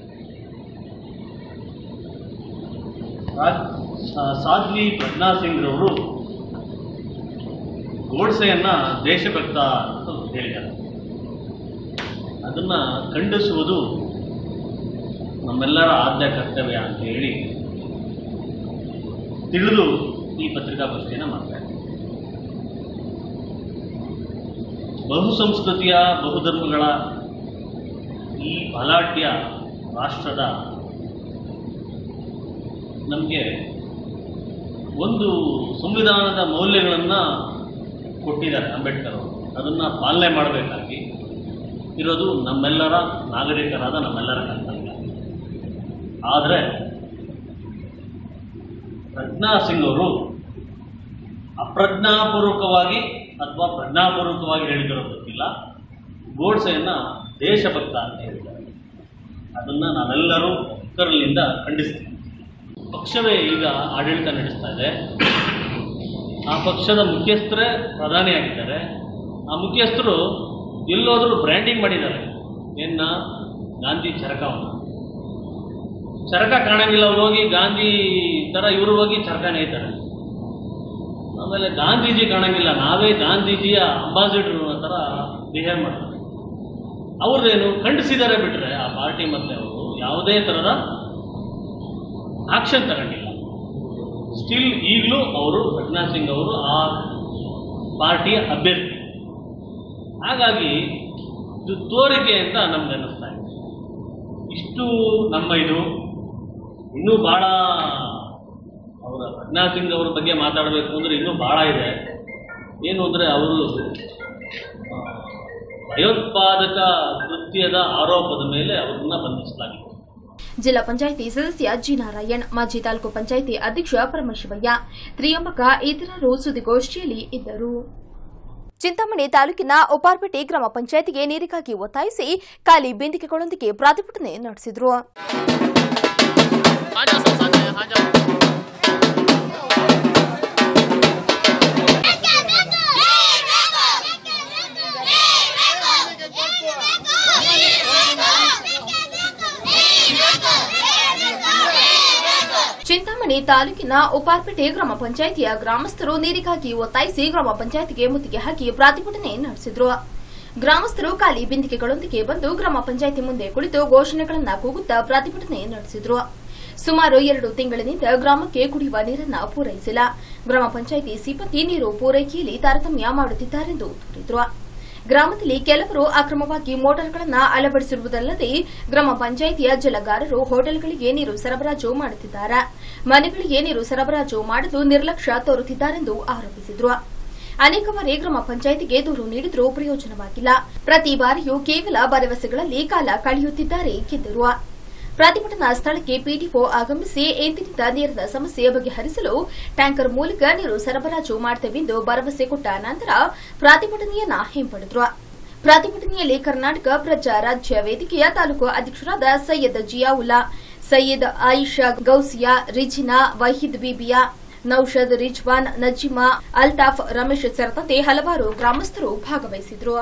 ಸಾಧ್ವಿ ಪ್ರಜ್ಞಾ ಸಿಂಗ್ ರವರು ಗೋಡ್ಸೆಯನ್ನ ದೇಶಭಕ್ತ ಅಂತ ಹೇಳಿದ್ದಾರೆ. ಅದನ್ನ ಖಂಡಿಸುವುದು ನಮ್ಮೆಲ್ಲರ ಆದ್ಯ ಕರ್ತವ್ಯ ಅಂತ ಹೇಳಿ ತಿಳಿದು ಈ ಪತ್ರಿಕಾಗೋಷ್ಠಿಯನ್ನು ಮಾಡ್ತಾರೆ. ಬಹುಸಂಸ್ಕೃತಿಯ ಬಹುಧರ್ಮಗಳ ಈ ಬಲಾಢ್ಯ ರಾಷ್ಟ್ರದ ನಮಗೆ ಒಂದು ಸಂವಿಧಾನದ ಮೌಲ್ಯಗಳನ್ನು ಕೊಟ್ಟಿದ್ದಾರೆ ಅಂಬೇಡ್ಕರ್ ಅವರು. ಅದನ್ನು ಪಾಲನೆ ಮಾಡಬೇಕಾಗಿ ಇರೋದು ನಮ್ಮೆಲ್ಲರ ನಾಗರಿಕರಾದ ನಮ್ಮೆಲ್ಲರ ಕರ್ತವ್ಯ. ಆದರೆ ಪ್ರಜ್ಞಾ ಸಿಂಗ್ ಅವರು ಅಪ್ರಜ್ಞಾಪೂರ್ವಕವಾಗಿ ಅಥವಾ ಪ್ರಜ್ಞಾಪೂರ್ವಕವಾಗಿ ಹೇಳಿದಿರೋ ಗೊತ್ತಿಲ್ಲ, ಗೋಡ್ಸೆಯನ್ನು ದೇಶಭಕ್ತ ಅಂತ ಹೇಳಿದ್ದಾರೆ. ಅದನ್ನು ನಾವೆಲ್ಲರೂ ಒಕ್ಕರಲಿಂದ ಖಂಡಿಸ್ತೀವಿ. ಪಕ್ಷವೇ ಈಗ ಆಡಳಿತ ನಡೆಸ್ತಾ ಇದೆ. ಆ ಪಕ್ಷದ ಮುಖ್ಯಸ್ಥರೇ ಪ್ರಧಾನಿಯಾಗಿದ್ದಾರೆ. ಆ ಮುಖ್ಯಸ್ಥರು ಎಲ್ಲೋದರೂ ಬ್ರ್ಯಾಂಡಿಂಗ್ ಮಾಡಿದ್ದಾರೆ. ಏನ ಗಾಂಧಿ ಚರಕವನ್ನು ಚರಕ ಕಾಣಂಗಿಲ್ಲ. ಅವ್ರು ಹೋಗಿ ಗಾಂಧಿ ಥರ ಇವರು ಹೋಗಿ ಚರಕ ನೇಯ್ತಾರೆ. ಆಮೇಲೆ ಗಾಂಧೀಜಿ ಕಾಣಂಗಿಲ್ಲ, ನಾವೇ ಗಾಂಧೀಜಿಯ ಅಂಬಾಸಿಡರ್ ಥರ ಬಿಹೇವ್ ಮಾಡ್ತಾರೆ. ಅವ್ರದ್ದೇನು ಖಂಡಿಸಿದ್ದಾರೆ ಬಿಟ್ಟರೆ ಆ ಪಾರ್ಟಿ ಮತ್ತೆ ಅವರು ಯಾವುದೇ ಥರದ ಆಕ್ಷನ್ ತಗೊಂಡಿಲ್ಲ. ಸ್ಟಿಲ್ ಈಗಲೂ ಅವರು ರಚನಾಥ್ ಸಿಂಗ್ ಅವರು ಆ ಪಾರ್ಟಿಯ ಅಭ್ಯರ್ಥಿ. ಹಾಗಾಗಿ ಇದು ತೋರಿಕೆ ಅಂತ ನಮ್ಗೆ ಅನ್ನಿಸ್ತಾ ಇದೆ. ಇಷ್ಟು ನಮ್ಮ ಇದು ಇನ್ನೂ ಭಾಳ ಅವರ ರಚನಾಥ್ ಸಿಂಗ್ ಅವರ ಬಗ್ಗೆ ಮಾತಾಡಬೇಕು ಅಂದರೆ ಇನ್ನೂ ಭಾಳ ಇದೆ. ಏನು ಅಂದರೆ ಅವರು ಭಯೋತ್ಪಾದಕ ಕೃತ್ಯದ ಆರೋಪದ ಮೇಲೆ ಅವರನ್ನ ಬಂಧಿಸಲಾಗಿದೆ. ಜಿಲ್ಲಾ ಪಂಚಾಯಿತಿ ಸದಸ್ಯ ಜಿ ನಾರಾಯಣ್, ಮಾಜಿ ತಾಲೂಕು ಪಂಚಾಯಿತಿ ಅಧ್ಯಕ್ಷ ಪರಮೇಶ್ವರಯ್ಯ, ತ್ರಿಯಂಬಕ ಇತರರು ಸುದ್ದಿಗೋಷ್ಠಿಯಲ್ಲಿ ಇದ್ದರು. ಚಿಂತಾಮಣಿ ತಾಲೂಕಿನ ಉಪಾರ್ಪೇಟೆ ಗ್ರಾಮ ಪಂಚಾಯಿತಿಗೆ ನೀರಿಗಾಗಿ ಒತ್ತಾಯಿಸಿ ಖಾಲಿ ಬಿಂದಿಗೆಗಳೊಂದಿಗೆ ಪ್ರತಿಭಟನೆ ನಡೆಸಿದರು. ಚಿಂತಾಮಣಿ ತಾಲೂಕಿನ ಉಪಾರ್ಪೇಟೆ ಗ್ರಾಮ ಪಂಚಾಯಿತಿಯ ಗ್ರಾಮಸ್ಥರು ನೀರಿಗಾಗಿ ಒತ್ತಾಯಿಸಿ ಗ್ರಾಮ ಪಂಚಾಯಿತಿಗೆ ಮುತ್ತಿಗೆ ಹಾಕಿ ಪ್ರತಿಭಟನೆ ನಡೆಸಿದರು. ಗ್ರಾಮಸ್ಥರು ಖಾಲಿ ಬಿಂದಿಗೆಗಳೊಂದಿಗೆ ಬಂದು ಗ್ರಾಮ ಪಂಚಾಯಿತಿ ಮುಂದೆ ಕುಳಿತು ಘೋಷಣೆಗಳನ್ನು ಕೂಗುತ್ತಾ ಪ್ರತಿಭಟನೆ ನಡೆಸಿದರು. ಸುಮಾರು ಎರಡು ತಿಂಗಳಿನಿಂದ ಗ್ರಾಮಕ್ಕೆ ಕುಡಿಯುವ ನೀರನ್ನು ಪೂರೈಸಿಲ್ಲ. ಗ್ರಾಮ ಪಂಚಾಯಿತಿ ಸಿಬ್ಬಂದಿ ನೀರು ಪೂರೈಕೆಯಲ್ಲಿ ತಾರತಮ್ಯ ಮಾಡುತ್ತಿದ್ದಾರೆಂದು ದೂರಿದರು. ಗ್ರಾಮದಲ್ಲಿ ಕೆಲವರು ಅಕ್ರಮವಾಗಿ ಮೋಟಾರ್ಗಳನ್ನು ಅಳವಡಿಸಿರುವುದಲ್ಲದೆ ಗ್ರಾಮ ಪಂಚಾಯಿತಿಯ ಜಲಗಾರರು ಹೋಟೆಲ್ಗಳಿಗೆ ನೀರು ಸರಬರಾಜು ಮಾಡುತ್ತಿದ್ದಾರೆ. ಮನೆಗಳಿಗೆ ನೀರು ಸರಬರಾಜು ಮಾಡಲು ನಿರ್ಲಕ್ಷ್ಯ ತೋರುತ್ತಿದ್ದಾರೆಂದು ಆರೋಪಿಸಿದರು. ಅನೇಕ ಬಾರಿ ಗ್ರಾಮ ಪಂಚಾಯಿತಿಗೆ ದೂರು ನೀಡಿದರೂ ಪ್ರಯೋಜನವಾಗಿಲ್ಲ. ಪ್ರತಿ ಬಾರಿಯೂ ಕೇವಲ ಭರವಸೆಗಳಲ್ಲಿ ಕಾಲ ಕಳೆಯುತ್ತಿದ್ದಾರೆ ಎಂದರು. ಪ್ರತಿಭಟನಾ ಸ್ಥಳಕ್ಕೆ ಪಿಡಿಒ ಆಗಮಿಸಿ ಎಂದಿನಿಂದ ನೀರಿನ ಸಮಸ್ಯೆ ಬಗೆಹರಿಸಲು ಟ್ಯಾಂಕರ್ ಮೂಲಕ ನೀರು ಸರಬರಾಜು ಮಾಡುತ್ತೇವೆಂದು ಭರವಸೆ ಕೊಟ್ಟ ನಂತರ ಪ್ರತಿಭಟನೆಯನ್ನ ಹಿಂಪಡೆದರು. ಪ್ರತಿಭಟನೆಯಲ್ಲಿ ಕರ್ನಾಟಕ ಪ್ರಜಾ ರಾಜ್ಯ ವೇದಿಕೆಯ ತಾಲೂಕು ಅಧ್ಯಕ್ಷರಾದ ಸೈಯದ್ ಜಿಯಾವುಲ್ಲಾ, ಸೈಯದ್ ಆಯಿಷಾ ಗೌಸಿಯಾ, ರಿಜಿನಾ, ವಹೀದ್ ಬಿಬಿಯಾ, ನೌಷದ್ ರಿಜ್ವಾನ್, ನಜಿಮಾ, ಅಲ್ತಾಫ್, ರಮೇಶ್ ಸೇರಿದಂತೆ ಹಲವಾರು ಗ್ರಾಮಸ್ಥರು ಭಾಗವಹಿಸಿದರು.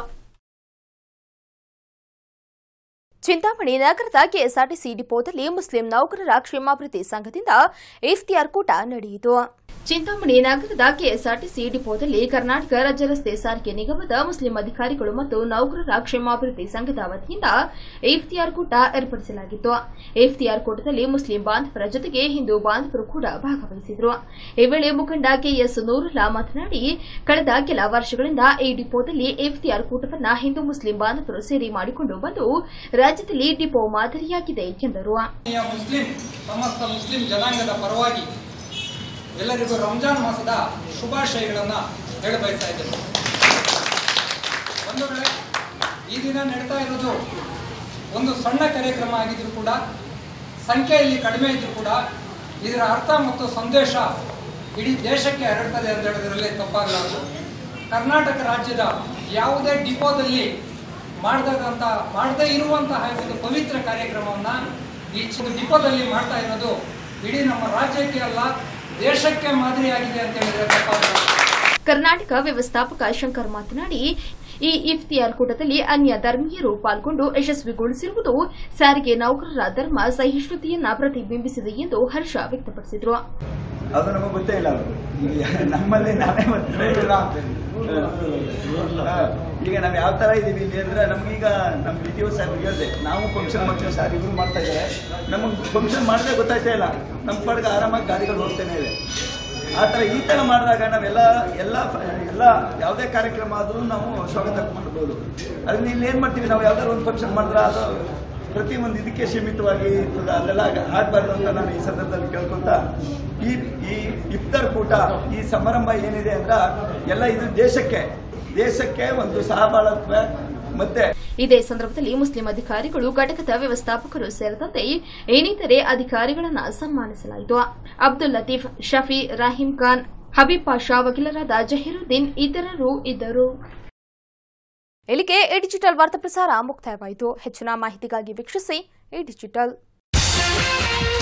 ಚಿಂತಾಮಣಿ ನಗರದ ಕೆಎಸ್ಆರ್ಟಿಸಿ ಡಿಪೋದಲ್ಲಿ ಮುಸ್ಲಿಂ ನೌಕರರ ಕ್ಷೇಮಾಭಿವೃದ್ಧಿ ಸಂಘದಿಂದ ಇಫ್ತಿಯಾರ್ ಕೂಟ ನಡೆಯಿತು. ಚಿಂತಾಮಣಿ ನಗರದ ಕೆಎಸ್ಆರ್ಟಿಸಿ ಡಿಪೋದಲ್ಲಿ ಕರ್ನಾಟಕ ರಾಜ್ಯ ರಸ್ತೆ ಸಾರಿಗೆ ನಿಗಮದ ಮುಸ್ಲಿಂ ಅಧಿಕಾರಿಗಳು ಮತ್ತು ನೌಕರರ ಕ್ಷೇಮಾಭಿವೃದ್ಧಿ ಸಂಘದ ವತಿಯಿಂದ ಇಫ್ತಿಯಾರ್ ಕೂಟ ಏರ್ಪಡಿಸಲಾಗಿತ್ತು. ಇಫ್ತಿಯಾರ್ ಕೂಟದಲ್ಲಿ ಮುಸ್ಲಿಂ ಬಾಂಧವರ ಜೊತೆಗೆ ಹಿಂದೂ ಬಾಂಧವರು ಕೂಡ ಭಾಗವಹಿಸಿದರು. ಈ ವೇಳೆ ಮುಖಂಡ ಕೆಎಸ್ ನೂರುಲ್ಲಾ ಮಾತನಾಡಿ, ಕಳೆದ ಕೆಲ ವರ್ಷಗಳಿಂದ ಈ ಡಿಪೋದಲ್ಲಿ ಇಫ್ತಿಯಾರ್ ಕೂಟವನ್ನು ಹಿಂದೂ ಮುಸ್ಲಿಂ ಬಾಂಧವರು ಸೇರಿ ಮಾಡಿಕೊಂಡು ಬಂದು ರಾಜ್ಯದಲ್ಲಿ ಡಿಪೋ ಮಾದರಿಯಾಗಿದೆ ಎಂದರು. ಮುಸ್ಲಿಂ ಸಮಸ್ತ ಮುಸ್ಲಿಂ ಜನಾಂಗದ ಪರವಾಗಿ ಎಲ್ಲರಿಗೂ ರಂಜಾನ್ ಮಾಸದ ಶುಭಾಶಯಗಳನ್ನು ಹೇಳಬಯಸ್ತಾ ಇದ್ದೇನೆ. ಒಂದು ವೇಳೆ ಈ ದಿನ ನಡೀತಾ ಇರೋದು ಒಂದು ಸಣ್ಣ ಕಾರ್ಯಕ್ರಮ ಆಗಿದ್ರು ಕೂಡ, ಸಂಖ್ಯೆಯಲ್ಲಿ ಕಡಿಮೆ ಇದ್ರೂ ಕೂಡ ಇದರ ಅರ್ಥ ಮತ್ತು ಸಂದೇಶ ಇಡೀ ದೇಶಕ್ಕೆ ಹರಡ್ತದೆ ಅಂತ ಹೇಳೋದ್ರಲ್ಲಿ ತಪ್ಪಾಗಲಾರದು. ಕರ್ನಾಟಕ ರಾಜ್ಯದ ಯಾವುದೇ ಡಿಪೋದಲ್ಲಿ ಮಾಡದಂತ ಮಾಡದೇ ಇರುವಂತಹ ಒಂದು ಪವಿತ್ರ ಕಾರ್ಯಕ್ರಮವನ್ನು ಈ ಡಿಪೋದಲ್ಲಿ ಮಾಡ್ತಾ ಇರೋದು ಇಡೀ ನಮ್ಮ ರಾಜ್ಯಕ್ಕೆ ಅಲ್ಲ, ದೇಶಕ್ಕೆ ಮಾದರಿಯಾಗಿದೆ ಅಂತ ಹೇಳಿದ್ರೆ ತಪ್ಪಾಗಲ್ಲ. ಕರ್ನಾಟಕ ವ್ಯವಸ್ಥಾಪಕ ಶಂಕರ್ ಮಾತನಾಡಿ, ಈ ಇಫ್ತಿಯಾರ್ ಕೂಟದಲ್ಲಿ ಅನ್ಯ ಧರ್ಮೀಯರು ಪಾಲ್ಗೊಂಡು ಯಶಸ್ವಿಗೊಳಿಸಿರುವುದು ಸಾರಿಗೆ ನೌಕರರ ಧರ್ಮ ಸಹಿಷ್ಣುತೆಯನ್ನ ಪ್ರತಿಬಿಂಬಿಸಿದೆ ಎಂದು ಹರ್ಷ ವ್ಯಕ್ತಪಡಿಸಿದರು. ಅದು ನಮಗೆ ಗೊತ್ತೇ ಇಲ್ಲ. ನಮ್ಮಲ್ಲಿ ನಾವೇ ಈಗ ನಾವು ಯಾವ ತರ ಇದೀವಿ ಇಲ್ಲಿ ಅಂದ್ರೆ ನಮ್ಗೀಗ ನಮ್ ವಿಡಿಯೋ ಸಾಹೇಬ್ ಹೇಳಿದೆ, ನಾವು ಫಂಕ್ಷನ್ ಮಾಡ್ತೀವಿ ಸರ್, ಇವರು ಮಾಡ್ತಾ ಇದ್ದಾರೆ. ನಮಗೆ ಫಂಕ್ಷನ್ ಮಾಡಿದ್ರೆ ಗೊತ್ತಾಯ್ತಾ ಇಲ್ಲ, ನಮ್ಮ ಪಡೆಗೆ ಆರಾಮಾಗಿ ಗಾಡಿಗಳು ಹೋಗ್ತಾನೆ ಇದೆ. ಆ ಥರ ಈ ಥರ ಮಾಡಿದಾಗ ನಾವೆಲ್ಲ ಎಲ್ಲ ಎಲ್ಲ ಯಾವುದೇ ಕಾರ್ಯಕ್ರಮ ಆದರೂ ನಾವು ಸ್ವಾಗತ ಮಾಡ್ಬೋದು. ಅದನ್ನ ಇಲ್ಲಿ ಏನು ಮಾಡ್ತೀವಿ, ನಾವು ಯಾವ್ದಾದ್ರು ಒಂದು ಫಂಕ್ಷನ್ ಮಾಡಿದ್ರೆ ಅದು ಪ್ರತಿ ಒಂದು ಇದಕ್ಕೆ ಸೀಮಿತವಾಗಿ ಅದೆಲ್ಲ ಆಗಬಾರ್ದು ಅಂತ ನಾನು ಈ ಸಂದರ್ಭದಲ್ಲಿ ಕೇಳ್ಕೊಂತ, ಈ ಈ ಇಫ್ತಾರ್ ಕೂಟ ಈ ಸಮಾರಂಭ ಏನಿದೆ ಅಂದ್ರೆ ಎಲ್ಲ ಇದು ದೇಶಕ್ಕೆ ದೇಶಕ್ಕೆ ಒಂದು ಸಹಬಾಳ್ವೆ. ಮತ್ತೆ ಇದೇ ಸಂದರ್ಭದಲ್ಲಿ ಮುಸ್ಲಿಂ ಅಧಿಕಾರಿಗಳು, ಘಟಕದ ವ್ಯವಸ್ಥಾಪಕರು ಸೇರಿದಂತೆ ಇನ್ನಿತರೆ ಅಧಿಕಾರಿಗಳನ್ನು ಸನ್ಮಾನಿಸಲಾಯಿತು. ಅಬ್ದುಲ್ ಲತೀಫ್, ಶಫಿ, ರಾಹಿಂ ಖಾನ್, ಹಬೀಬ್ ಪಾಷಾ, ವಕೀಲರಾದ ಜಹೀರುದ್ದೀನ್ ಇತರರು ಇದ್ದರು. ಇಲ್ಲಿಗೆ ಎ ಡಿಜಿಟಲ್ ವಾರ್ತಾ ಪ್ರಸಾರ ಮುಕ್ತಾಯವಾಯಿತು. ಹೆಚ್ಚಿನ ಮಾಹಿತಿಗಾಗಿ ವೀಕ್ಷಿಸಿ ಎ ಡಿಜಿಟಲ್.